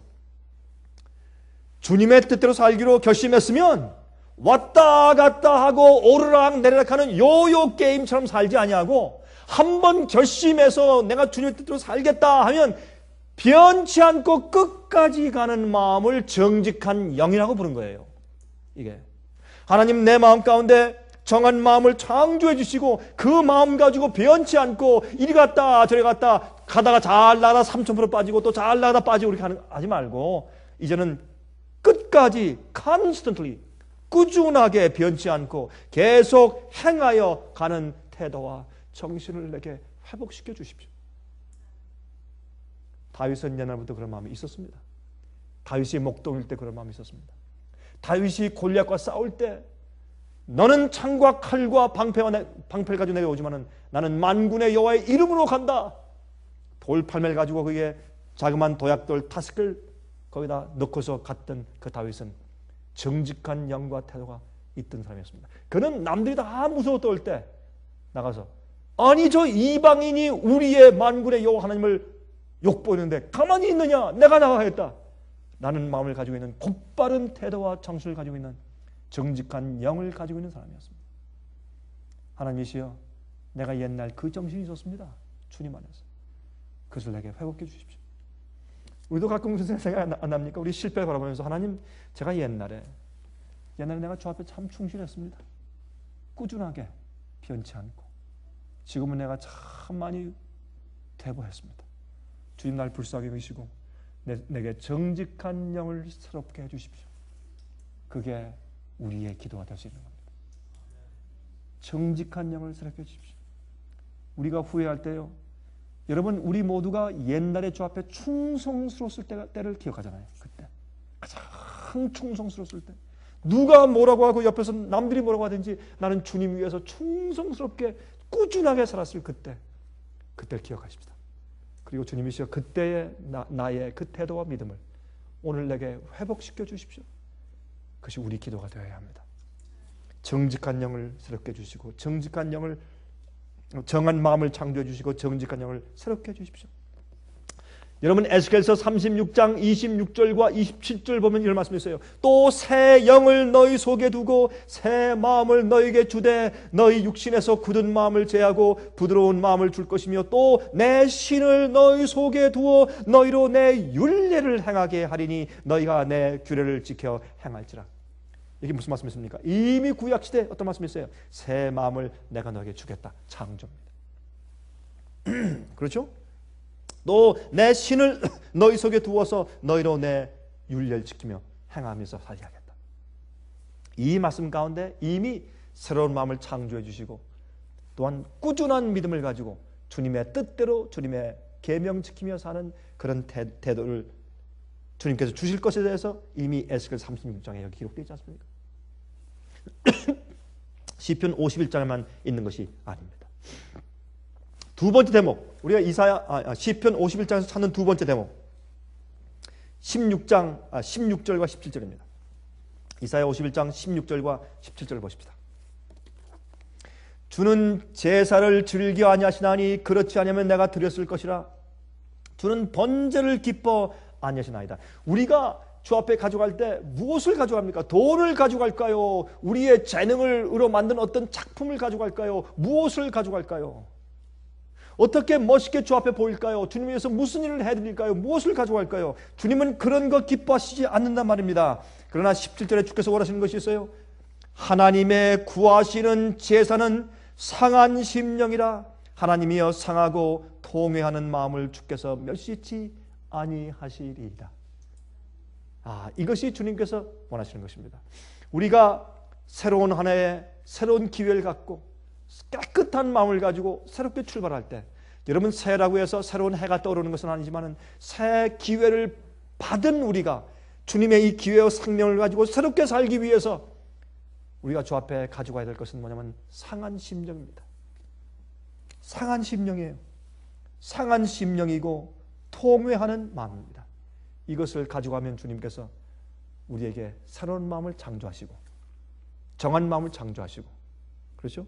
주님의 뜻대로 살기로 결심했으면 왔다 갔다 하고 오르락 내리락 하는 요요 게임처럼 살지 아니하고 한 번 결심해서 내가 주님의 뜻대로 살겠다 하면 변치 않고 끝까지 가는 마음을 정직한 영이라고 부른 거예요. 이게 하나님 내 마음 가운데 정한 마음을 창조해 주시고 그 마음 가지고 변치 않고 이리 갔다 저리 갔다 가다가 잘 나가다 삼천 퍼센트 빠지고 또 잘 나가다 빠지고 이렇게 하지 말고 이제는 끝까지 constantly 꾸준하게 변치 않고 계속 행하여 가는 태도와 정신을 내게 회복시켜 주십시오. 다윗은 옛날부터 그런 마음이 있었습니다. 다윗이 목동일 때 그런 마음이 있었습니다. 다윗이 골리앗과 싸울 때 너는 창과 칼과 방패와 내, 방패를 가지고 내려오지만은 나는 만군의 여호와의 이름으로 간다. 돌팔매를 가지고 거기에 자그마한 도약돌 다섯 개를 거기다 넣고서 갔던 그 다윗은 정직한 영과 태도가 있던 사람이었습니다. 그는 남들이 다 무서워 떨 때 나가서 아니 저 이방인이 우리의 만군의 여호와 하나님을 욕보이는데 가만히 있느냐? 내가 나가겠다. 라는 마음을 가지고 있는 곧바른 태도와 정신을 가지고 있는 정직한 영을 가지고 있는 사람이었습니다. 하나님이시여, 내가 옛날 그 정신이 있었습니다. 주님 안에서. 그것을 내게 회복해 주십시오. 우리도 가끔 무슨 생각 안 납니까? 우리 실패를 바라보면서 하나님, 제가 옛날에 옛날에 내가 주 앞에 참 충실했습니다. 꾸준하게 변치 않고 지금은 내가 참 많이 퇴보했습니다. 주님 날 불쌍히 여기시고 내, 내게 정직한 영을 새롭게 해주십시오. 그게 우리의 기도가 될 수 있는 겁니다. 정직한 영을 새롭게 해주십시오. 우리가 후회할 때요, 여러분 우리 모두가 옛날에 주 앞에 충성스러웠을 때가, 때를 기억하잖아요. 그때 가장 충성스러웠을 때 누가 뭐라고 하고 옆에서 남들이 뭐라고 하든지 나는 주님 위해서 충성스럽게 꾸준하게 살았을 그때, 그때를 기억하십시다. 그리고 주님이시여, 그때의 나, 나의 그 태도와 믿음을 오늘 내게 회복시켜 주십시오. 그것이 우리 기도가 되어야 합니다. 정직한 영을 새롭게 해주시고 정직한 영을, 정한 마음을 창조해 주시고 정직한 영을 새롭게 해주십시오. 여러분 에스겔서 삼십육 장 이십육 절과 이십칠 절 보면 이런 말씀이 있어요. 또 새 영을 너희 속에 두고 새 마음을 너희에게 주되 너희 육신에서 굳은 마음을 제하고 부드러운 마음을 줄 것이며 또 내 신을 너희 속에 두어 너희로 내 율례를 행하게 하리니 너희가 내 규례를 지켜 행할지라. 이게 무슨 말씀이십니까? 이미 구약시대에 어떤 말씀이 있어요? 새 마음을 내가 너에게 주겠다. 창조입니다. 그렇죠? 또 내 신을 너희 속에 두어서 너희로 내 율례를 지키며 행하면서 살게 하겠다. 이 말씀 가운데 이미 새로운 마음을 창조해 주시고 또한 꾸준한 믿음을 가지고 주님의 뜻대로 주님의 계명 지키며 사는 그런 태, 태도를 주님께서 주실 것에 대해서 이미 에스겔 삼십육 장에 여기 기록되어 있지 않습니까? 시편 오십일 장에만 있는 것이 아닙니다. 두 번째 대목, 우리가 이사야 아, 시편 오십일 장에서 찾는 두 번째 대목, 십육 장 아, 십육 절과 십칠 절입니다. 이사야 오십일 장 십육 절과 십칠 절을 보십시다. 주는 제사를 즐겨 아니하시나니 그렇지 아니하면 내가 드렸을 것이라. 주는 번제를 기뻐 아니하시나이다. 우리가 주 앞에 가져갈 때 무엇을 가져갑니까? 돈을 가져갈까요? 우리의 재능으로 만든 어떤 작품을 가져갈까요? 무엇을 가져갈까요? 어떻게 멋있게 주 앞에 보일까요? 주님 위해서 무슨 일을 해드릴까요? 무엇을 가져갈까요? 주님은 그런 거 기뻐하시지 않는단 말입니다. 그러나 십칠 절에 주께서 원하시는 것이 있어요. 하나님의 구하시는 제사는 상한 심령이라. 하나님이여 상하고 통회하는 마음을 주께서 멸시치 아니하시리이다. 아, 이것이 주님께서 원하시는 것입니다. 우리가 새로운 한 해에 새로운 기회를 갖고 깨끗한 마음을 가지고 새롭게 출발할 때, 여러분 새해라고 해서 새로운 해가 떠오르는 것은 아니지만 새 기회를 받은 우리가 주님의 이 기회와 생명을 가지고 새롭게 살기 위해서 우리가 주 앞에 가져가야 될 것은 뭐냐면 상한 심령입니다. 상한 심령이에요. 상한 심령이고 통회하는 마음입니다. 이것을 가져가면 주님께서 우리에게 새로운 마음을 창조하시고 정한 마음을 창조하시고, 그렇죠?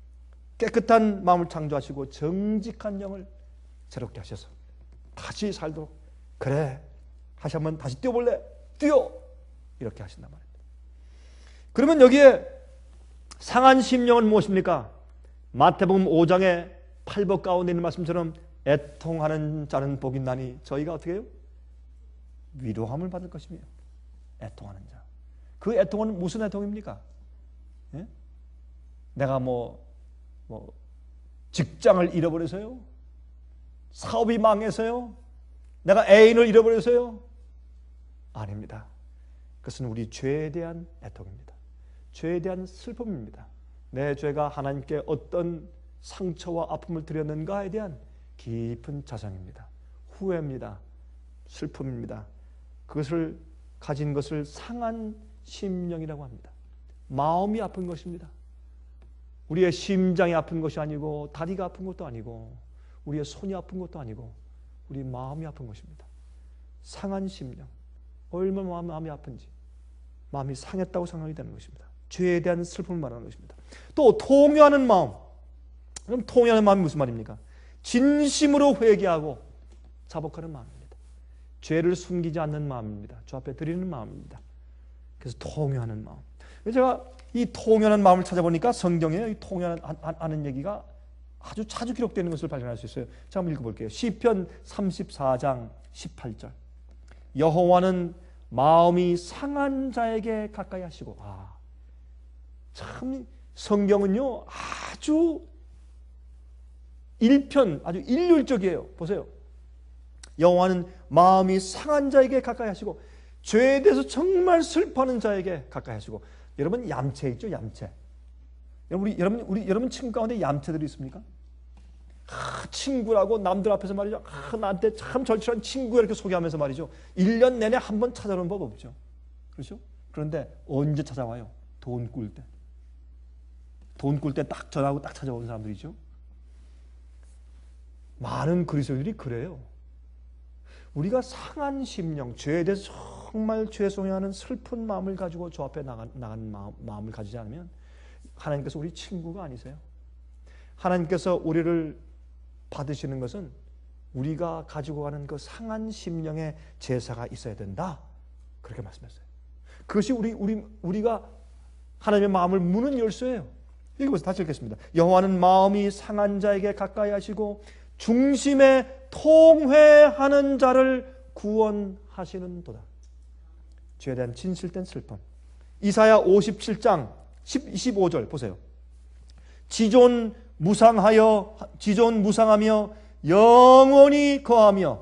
깨끗한 마음을 창조하시고 정직한 영을 새롭게 하셔서 다시 살도록, 그래 하시면 다시 뛰어볼래? 뛰어! 이렇게 하신단 말입니다. 그러면 여기에 상한 심령은 무엇입니까? 마태복음 오 장의 팔 복 가운데 있는 말씀처럼 애통하는 자는 복이 있나니 저희가 어떻게 해요? 위로함을 받을 것이며. 애통하는 자. 그 애통은 무슨 애통입니까? 예? 내가 뭐, 뭐 직장을 잃어버려서요? 사업이 망해서요? 내가 애인을 잃어버려서요? 아닙니다. 그것은 우리 죄에 대한 애통입니다. 죄에 대한 슬픔입니다. 내 죄가 하나님께 어떤 상처와 아픔을 드렸는가에 대한 깊은 자성입니다. 후회입니다. 슬픔입니다. 그것을 가진 것을 상한 심령이라고 합니다. 마음이 아픈 것입니다. 우리의 심장이 아픈 것이 아니고 다리가 아픈 것도 아니고 우리의 손이 아픈 것도 아니고 우리 마음이 아픈 것입니다. 상한 심령, 얼마나 마음이 아픈지 마음이 상했다고 생각이 되는 것입니다. 죄에 대한 슬픔을 말하는 것입니다. 또 통회하는 마음. 그럼 통회하는 마음이 무슨 말입니까? 진심으로 회개하고 자복하는 마음입니다. 죄를 숨기지 않는 마음입니다. 주 앞에 드리는 마음입니다. 그래서 통회하는 마음. 제가 이 통회하는 마음을 찾아보니까 성경에 이 통회하는 얘기가 아주 자주 기록되는 것을 발견할 수 있어요. 제가 한번 읽어볼게요. 시편 삼십사 장 십팔 절. 여호와는 마음이 상한 자에게 가까이 하시고. 아, 참 성경은요 아주 일편, 아주 일률적이에요. 보세요. 여호와는 마음이 상한 자에게 가까이 하시고 죄에 대해서 정말 슬퍼하는 자에게 가까이 하시고. 여러분 얌체 있죠? 얌체. 우리 여러분 우리 여러분 친구 가운데 얌체들이 있습니까? 아, 친구라고 남들 앞에서 말이죠. 아, 나한테 참 절친한 친구 이렇게 소개하면서 말이죠. 일 년 내내 한 번 찾아오는 법 없죠. 그렇죠? 그런데 언제 찾아와요? 돈 꿀 때. 돈 꿀 때 딱 전화하고 딱 찾아오는 사람들이죠. 많은 그리스도인들이 그래요. 우리가 상한 심령, 죄에 대해서 정말 죄송해하는 슬픈 마음을 가지고 주 앞에 나간, 나간 마음, 마음을 가지지 않으면 하나님께서 우리 친구가 아니세요. 하나님께서 우리를 받으시는 것은 우리가 가지고 가는 그 상한 심령의 제사가 있어야 된다. 그렇게 말씀했어요. 그것이 우리, 우리, 우리가 하나님의 마음을 무는 열쇠예요. 읽어보세요. 다시 읽겠습니다. 여호와는 마음이 상한 자에게 가까이 하시고 중심에 통회하는 자를 구원하시는도다. 죄에 대한 진실된 슬픔. 이사야 오십칠 장 이십오 절 보세요. 지존 무상하여 지존 무상하며 영원히 거하며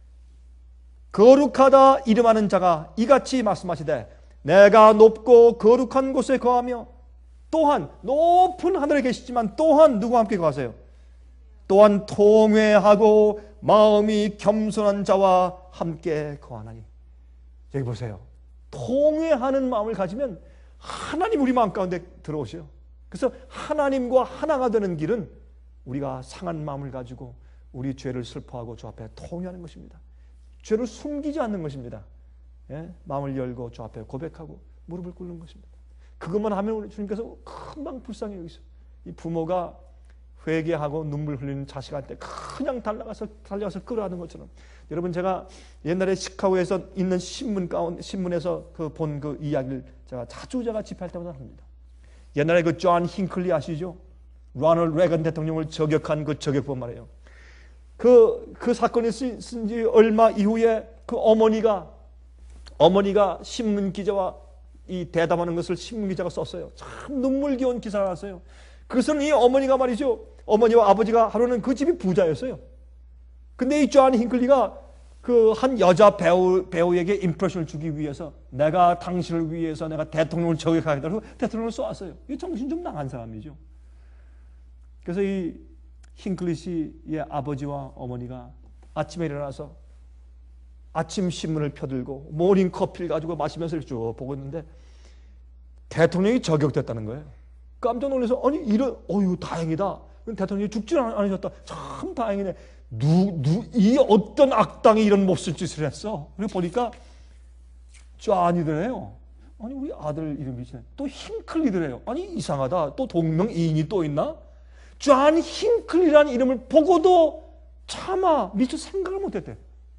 거룩하다 이름하는 자가 이같이 말씀하시되 내가 높고 거룩한 곳에 거하며 또한 높은 하늘에 계시지만 또한 누구와 함께 거하세요? 또한 통회하고 마음이 겸손한 자와 함께 거하나니. 여기 보세요. 통회하는 마음을 가지면 하나님 우리 마음 가운데 들어오셔요. 그래서 하나님과 하나가 되는 길은 우리가 상한 마음을 가지고 우리 죄를 슬퍼하고 주 앞에 통회하는 것입니다. 죄를 숨기지 않는 것입니다. 예? 마음을 열고 주 앞에 고백하고 무릎을 꿇는 것입니다. 그것만 하면 우리 주님께서 금방 불쌍히 여기서 이 부모가 회개하고 눈물 흘리는 자식한테 그냥 달려가서 달려가서 끌어안는 것처럼. 여러분 제가 옛날에 시카고에서 있는 신문 가운데 신문에서 그 본 그 이야기를 제가 자주 제가 집회할 때마다 합니다. 옛날에 그 존 힝클리 아시죠? 로널드 레건 대통령을 저격한 그 저격범 말이에요. 그, 그 사건이 쓴 지 얼마 이후에 그 어머니가 어머니가 신문 기자와 이 대담하는 것을 신문 기자가 썼어요. 참 눈물겨운 기사를 났어요. 그것은 이 어머니가 말이죠. 어머니와 아버지가 하루는 그 집이 부자였어요. 근데 이 존 힝클리가 그 한 여자 배우, 배우에게 임프레션을 주기 위해서 내가 당신을 위해서 내가 대통령을 저격하겠다고 대통령을 쏘았어요. 이 정신 좀 나간 사람이죠. 그래서 이 힝클리 씨의 아버지와 어머니가 아침에 일어나서 아침 신문을 펴들고 모닝 커피를 가지고 마시면서 쭉 보고 있는데 대통령이 저격됐다는 거예요. 깜짝 놀라서 아니 이런 어유 다행이다. 대통령이 죽지 않으셨다. 참 다행이네. 누, 누, 이 어떤 악당이 이런 몹쓸 짓을 했어. 그래서 보니까 짠이더래요. 아니 우리 아들 이름이 또 힝클리더래요. 아니 이상하다. 또 동명이인이 또 있나? 존 힝클리라는 이름을 보고도 차마 미처 생각을 못했대.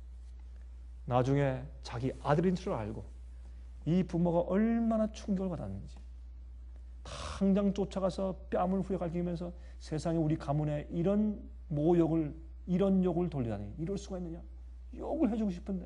나중에 자기 아들인 줄 알고 이 부모가 얼마나 충격을 받았는지 당장 쫓아가서 뺨을 후려갈기면서 세상에 우리 가문에 이런 모욕을 이런 욕을 돌리다니 이럴 수가 있느냐. 욕을 해주고 싶은데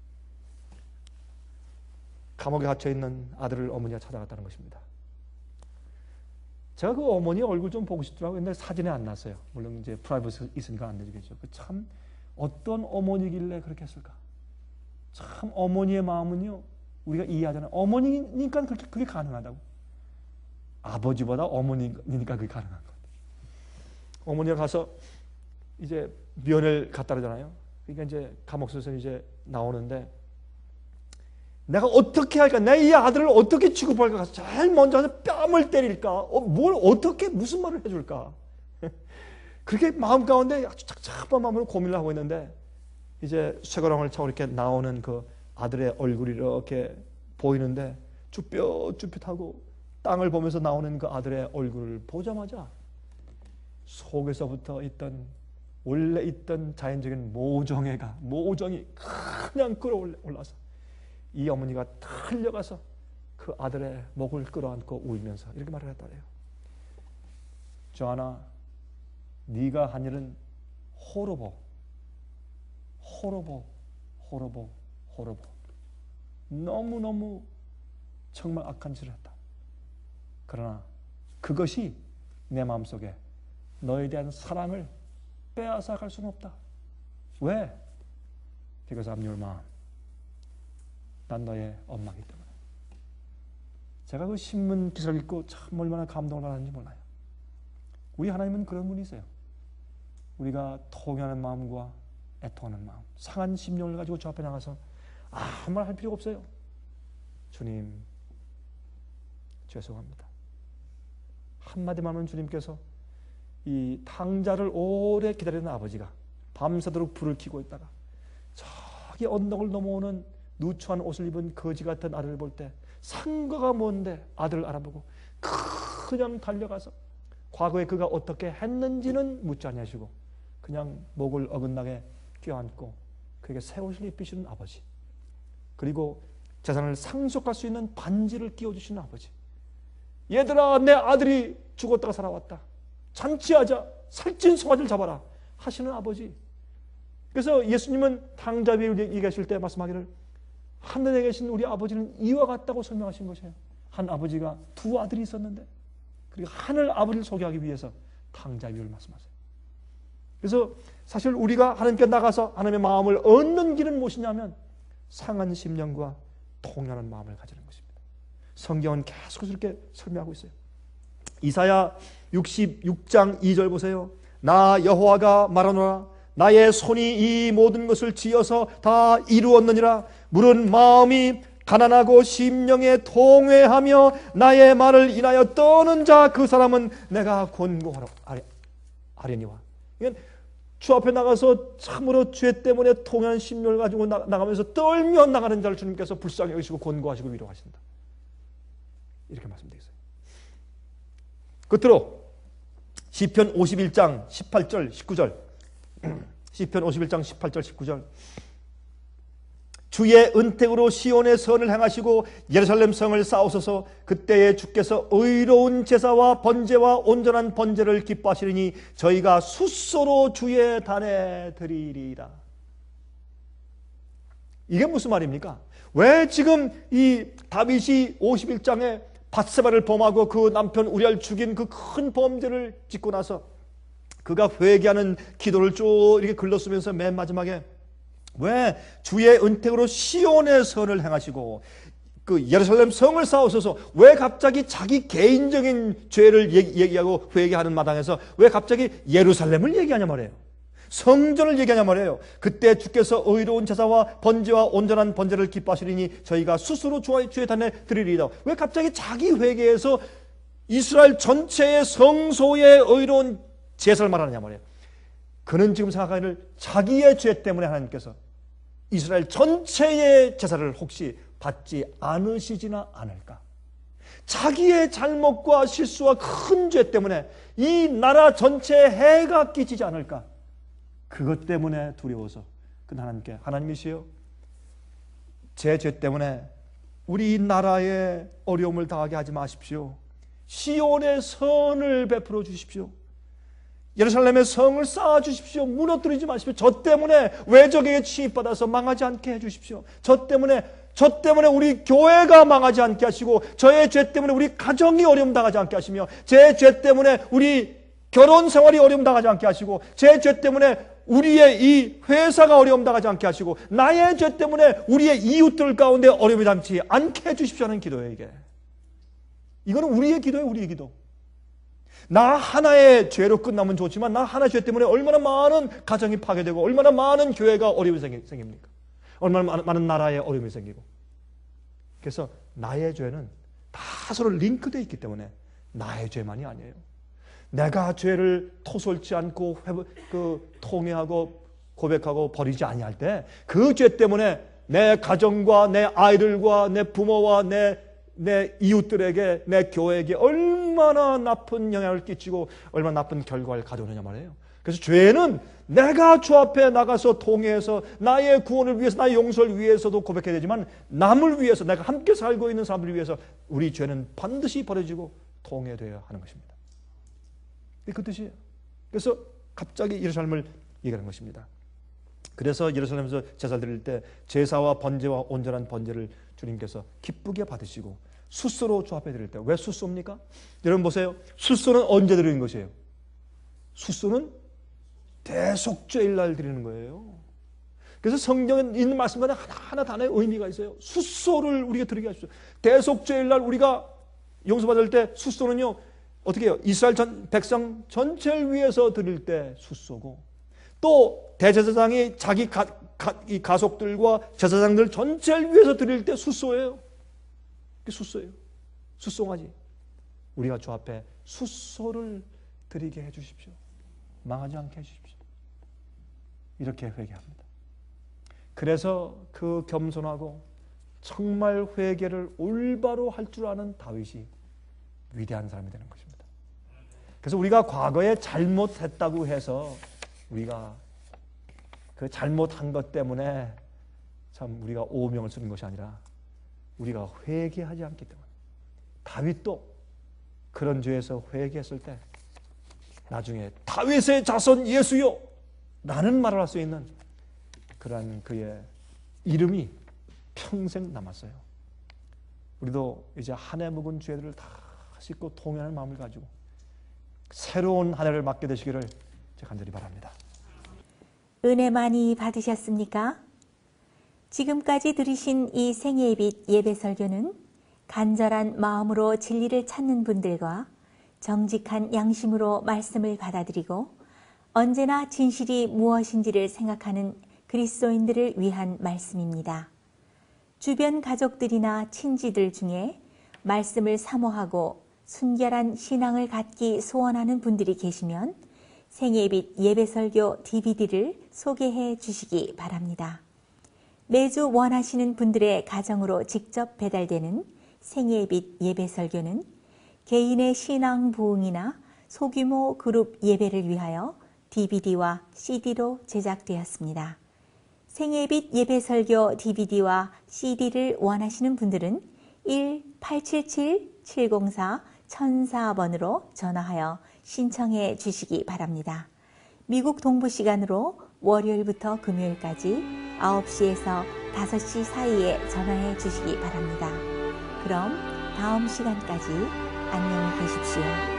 감옥에 갇혀있는 아들을 어머니가 찾아갔다는 것입니다. 제가 그 어머니 얼굴 좀 보고 싶더라고요. 근데 사진에 안 났어요. 물론 이제 프라이버시 있으니까 안 되겠죠. 참 어떤 어머니길래 그렇게 했을까. 참 어머니의 마음은요 우리가 이해하잖아요. 어머니니까 그렇게 그게 가능하다고. 아버지보다 어머니니까 그게 가능한 것. 어머니가 가서 이제 면을 갖다 주잖아요. 그러니까 이제 감옥에서 이제 나오는데 내가 어떻게 할까? 내 이 아들을 어떻게 취급할까? 제일 먼저 가서 뺨을 때릴까? 어, 뭘 어떻게 무슨 말을 해줄까? 그렇게 마음 가운데 아주 착잡한 마음으로 고민을 하고 있는데 이제 쇠고랑을 차고 이렇게 나오는 그 아들의 얼굴이 이렇게 보이는데 쭈뼛쭈뼛하고 땅을 보면서 나오는 그 아들의 얼굴을 보자마자 속에서부터 있던 원래 있던 자연적인 모정애가 모정이 그냥 끌어올라서 이 어머니가 달려가서 그 아들의 목을 끌어안고 울면서 이렇게 말을 했다래요. 조아나, 네가 한 일은 호로보, 호로보, 호로보, 호로보. 너무너무 정말 악한 짓을 했다. 그러나 그것이 내 마음속에 너에 대한 사랑을 빼앗아 갈 수는 없다. 왜? Because I'm your mom. 난 너의 엄마이기 때문에. 제가 그 신문 기사를 읽고 참 얼마나 감동을 받았는지 몰라요. 우리 하나님은 그런 분이세요. 우리가 통회하는 마음과 애통하는 마음, 상한 심령을 가지고 저 앞에 나가서 아무 말 할 필요가 없어요. 주님, 죄송합니다. 한마디만 하면 주님께서 이 탕자를 오래 기다리는 아버지가 밤새도록 불을 켜고 있다가 저기 언덕을 넘어오는 누추한 옷을 입은 거지 같은 아들을 볼 때 상거가 뭔데 아들을 알아보고 그냥 달려가서 과거에 그가 어떻게 했는지는 묻지 아니하시고 그냥 목을 어긋나게 껴안고 그에게 새 옷을 입히시는 아버지, 그리고 재산을 상속할 수 있는 반지를 끼워주시는 아버지. 얘들아, 내 아들이 죽었다가 살아왔다. 잔치하자. 살찐 송아지를 잡아라. 하시는 아버지. 그래서 예수님은 탕자비를 얘기하실 때 말씀하기를 하늘에 계신 우리 아버지는 이와 같다고 설명하신 것이에요. 한 아버지가 두 아들이 있었는데 그리고 하늘 아버지를 소개하기 위해서 탕자비를 말씀하세요. 그래서 사실 우리가 하나님께 나가서 하나님의 마음을 얻는 길은 무엇이냐면 상한 심령과 통연한 마음을 가지는 것입니다. 성경은 계속 이렇게 설명하고 있어요. 이사야 육십육 장 이 절 보세요. 나 여호와가 말하노라. 나의 손이 이 모든 것을 지어서 다 이루었느니라. 물은 마음이 가난하고 심령에 통회하며 나의 말을 인하여 떠는 자 그 사람은 내가 권고하려니와. 주 앞에 나가서 참으로 죄 때문에 통한 심령을 가지고 나, 나가면서 떨며 나가는 자를 주님께서 불쌍히 여기시고 권고하시고 위로하신다. 이렇게 말씀되어 있어요. 끝으로 시편 오십일 장 십팔 절 십구 절 시편 오십일 장 십팔 절 십구 절 주의 은택으로 시온의 선을 행하시고 예루살렘 성을 쌓으소서. 그때에 주께서 의로운 제사와 번제와 온전한 번제를 기뻐하시리니 저희가 숫소로 주의 단에 드리리라. 이게 무슨 말입니까? 왜 지금 이 다윗이 오십일 장에 밧세바를 범하고 그 남편 우리아를 죽인 그 큰 범죄를 짓고 나서 그가 회개하는 기도를 쭉 이렇게 글러쓰면서 맨 마지막에 왜 주의 은택으로 시온의 선을 행하시고 그 예루살렘 성을 쌓으소서, 왜 갑자기 자기 개인적인 죄를 얘기하고 회개하는 마당에서 왜 갑자기 예루살렘을 얘기하냐 말이에요. 성전을 얘기하냐 말이에요. 그때 주께서 의로운 제사와 번제와 온전한 번제를 기뻐하시리니 저희가 스스로 주의 단에 드리리이다. 왜 갑자기 자기 회개에서 이스라엘 전체의 성소의 의로운 제사를 말하느냐 말이에요. 그는 지금 생각하기를 자기의 죄 때문에 하나님께서 이스라엘 전체의 제사를 혹시 받지 않으시지나 않을까? 자기의 잘못과 실수와 큰 죄 때문에 이 나라 전체에 해가 끼치지 않을까? 그것 때문에 두려워서 그 하나님께, 하나님이시여, 제 죄 때문에 우리 나라에 어려움을 당하게 하지 마십시오. 시온의 선을 베풀어 주십시오. 예루살렘의 성을 쌓아 주십시오. 무너뜨리지 마십시오. 저 때문에 외적에게 침입받아서 망하지 않게 해주십시오. 저 때문에 저 때문에 우리 교회가 망하지 않게 하시고, 저의 죄 때문에 우리 가정이 어려움 당하지 않게 하시며, 제 죄 때문에 우리 결혼 생활이 어려움 당하지 않게 하시고, 제 죄 때문에 우리의 이 회사가 어려움 당하지 않게 하시고, 나의 죄 때문에 우리의 이웃들 가운데 어려움이 닿지 않게 해주십시오 하는 기도예요. 이게 이거는 우리의 기도예요. 우리의 기도. 나 하나의 죄로 끝나면 좋지만 나 하나의 죄 때문에 얼마나 많은 가정이 파괴되고 얼마나 많은 교회가 어려움이 생깁니까? 얼마나 많은 나라에 어려움이 생기고. 그래서 나의 죄는 다 서로 링크되어 있기 때문에 나의 죄만이 아니에요. 내가 죄를 토설치 않고 회복, 그 통회하고 고백하고 버리지 아니할 때 그 죄 때문에 내 가정과 내 아이들과 내 부모와 내, 내 이웃들에게 내 교회에게 얼마나 나쁜 영향을 끼치고 얼마나 나쁜 결과를 가져오느냐 말이에요. 그래서 죄는 내가 주 앞에 나가서 통회해서 나의 구원을 위해서 나의 용서를 위해서도 고백해야 되지만 남을 위해서 내가 함께 살고 있는 사람들을 위해서 우리 죄는 반드시 버려지고 통회되어야 하는 것입니다. 그 뜻이에요. 그래서 갑자기 예루살렘을 얘기하는 것입니다. 그래서 예루살렘에서 제사 드릴 때 제사와 번제와 온전한 번제를 주님께서 기쁘게 받으시고 숫소로 주 앞에 드릴 때 왜 숫소입니까? 여러분 보세요. 숫소는 언제 드리는 것이에요? 숫소는 대속죄일 날 드리는 거예요. 그래서 성경에 있는 말씀마다 하나하나 단어의 의미가 있어요. 숫소를 우리가 드리게 하십시오. 대속죄일 날 우리가 용서받을 때 숫소는요 어떻게 해요? 이스라엘 전, 백성 전체를 위해서 드릴 때 숫소고 또 대제사장이 자기 가, 가, 이 가족들과 제사장들 전체를 위해서 드릴 때 숫소예요. 그게 숫소예요. 숫송아지. 우리가 주 앞에 숫소를 드리게 해 주십시오. 망하지 않게 해 주십시오. 이렇게 회개합니다. 그래서 그 겸손하고 정말 회개를 올바로 할 줄 아는 다윗이 위대한 사람이 되는 것입니다. 그래서 우리가 과거에 잘못했다고 해서 우리가 그 잘못한 것 때문에 참 우리가 오명을 쓰는 것이 아니라 우리가 회개하지 않기 때문에 다윗도 그런 죄에서 회개했을 때 나중에 다윗의 자손 예수여 라는 말을 할 수 있는 그러한 그의 이름이 평생 남았어요. 우리도 이제 한 해 묵은 죄들을 다 씻고 통회하는 마음을 가지고 새로운 한 해를 맞게 되시기를 제가 간절히 바랍니다. 은혜 많이 받으셨습니까? 지금까지 들으신 이 생예빛 예배 설교는 간절한 마음으로 진리를 찾는 분들과 정직한 양심으로 말씀을 받아들이고 언제나 진실이 무엇인지를 생각하는 그리스도인들을 위한 말씀입니다. 주변 가족들이나 친지들 중에 말씀을 사모하고 순결한 신앙을 갖기 소원하는 분들이 계시면 생예빛 예배설교 디비디를 소개해 주시기 바랍니다. 매주 원하시는 분들의 가정으로 직접 배달되는 생예빛 예배설교는 개인의 신앙 부흥이나 소규모 그룹 예배를 위하여 디비디와 씨디로 제작되었습니다. 생예빛 예배설교 디비디와 씨디를 원하시는 분들은 일 팔칠칠 칠공사 천사 번으로 전화하여 신청해 주시기 바랍니다. 미국 동부 시간으로 월요일부터 금요일까지 아홉 시에서 다섯 시 사이에 전화해 주시기 바랍니다. 그럼 다음 시간까지 안녕히 계십시오.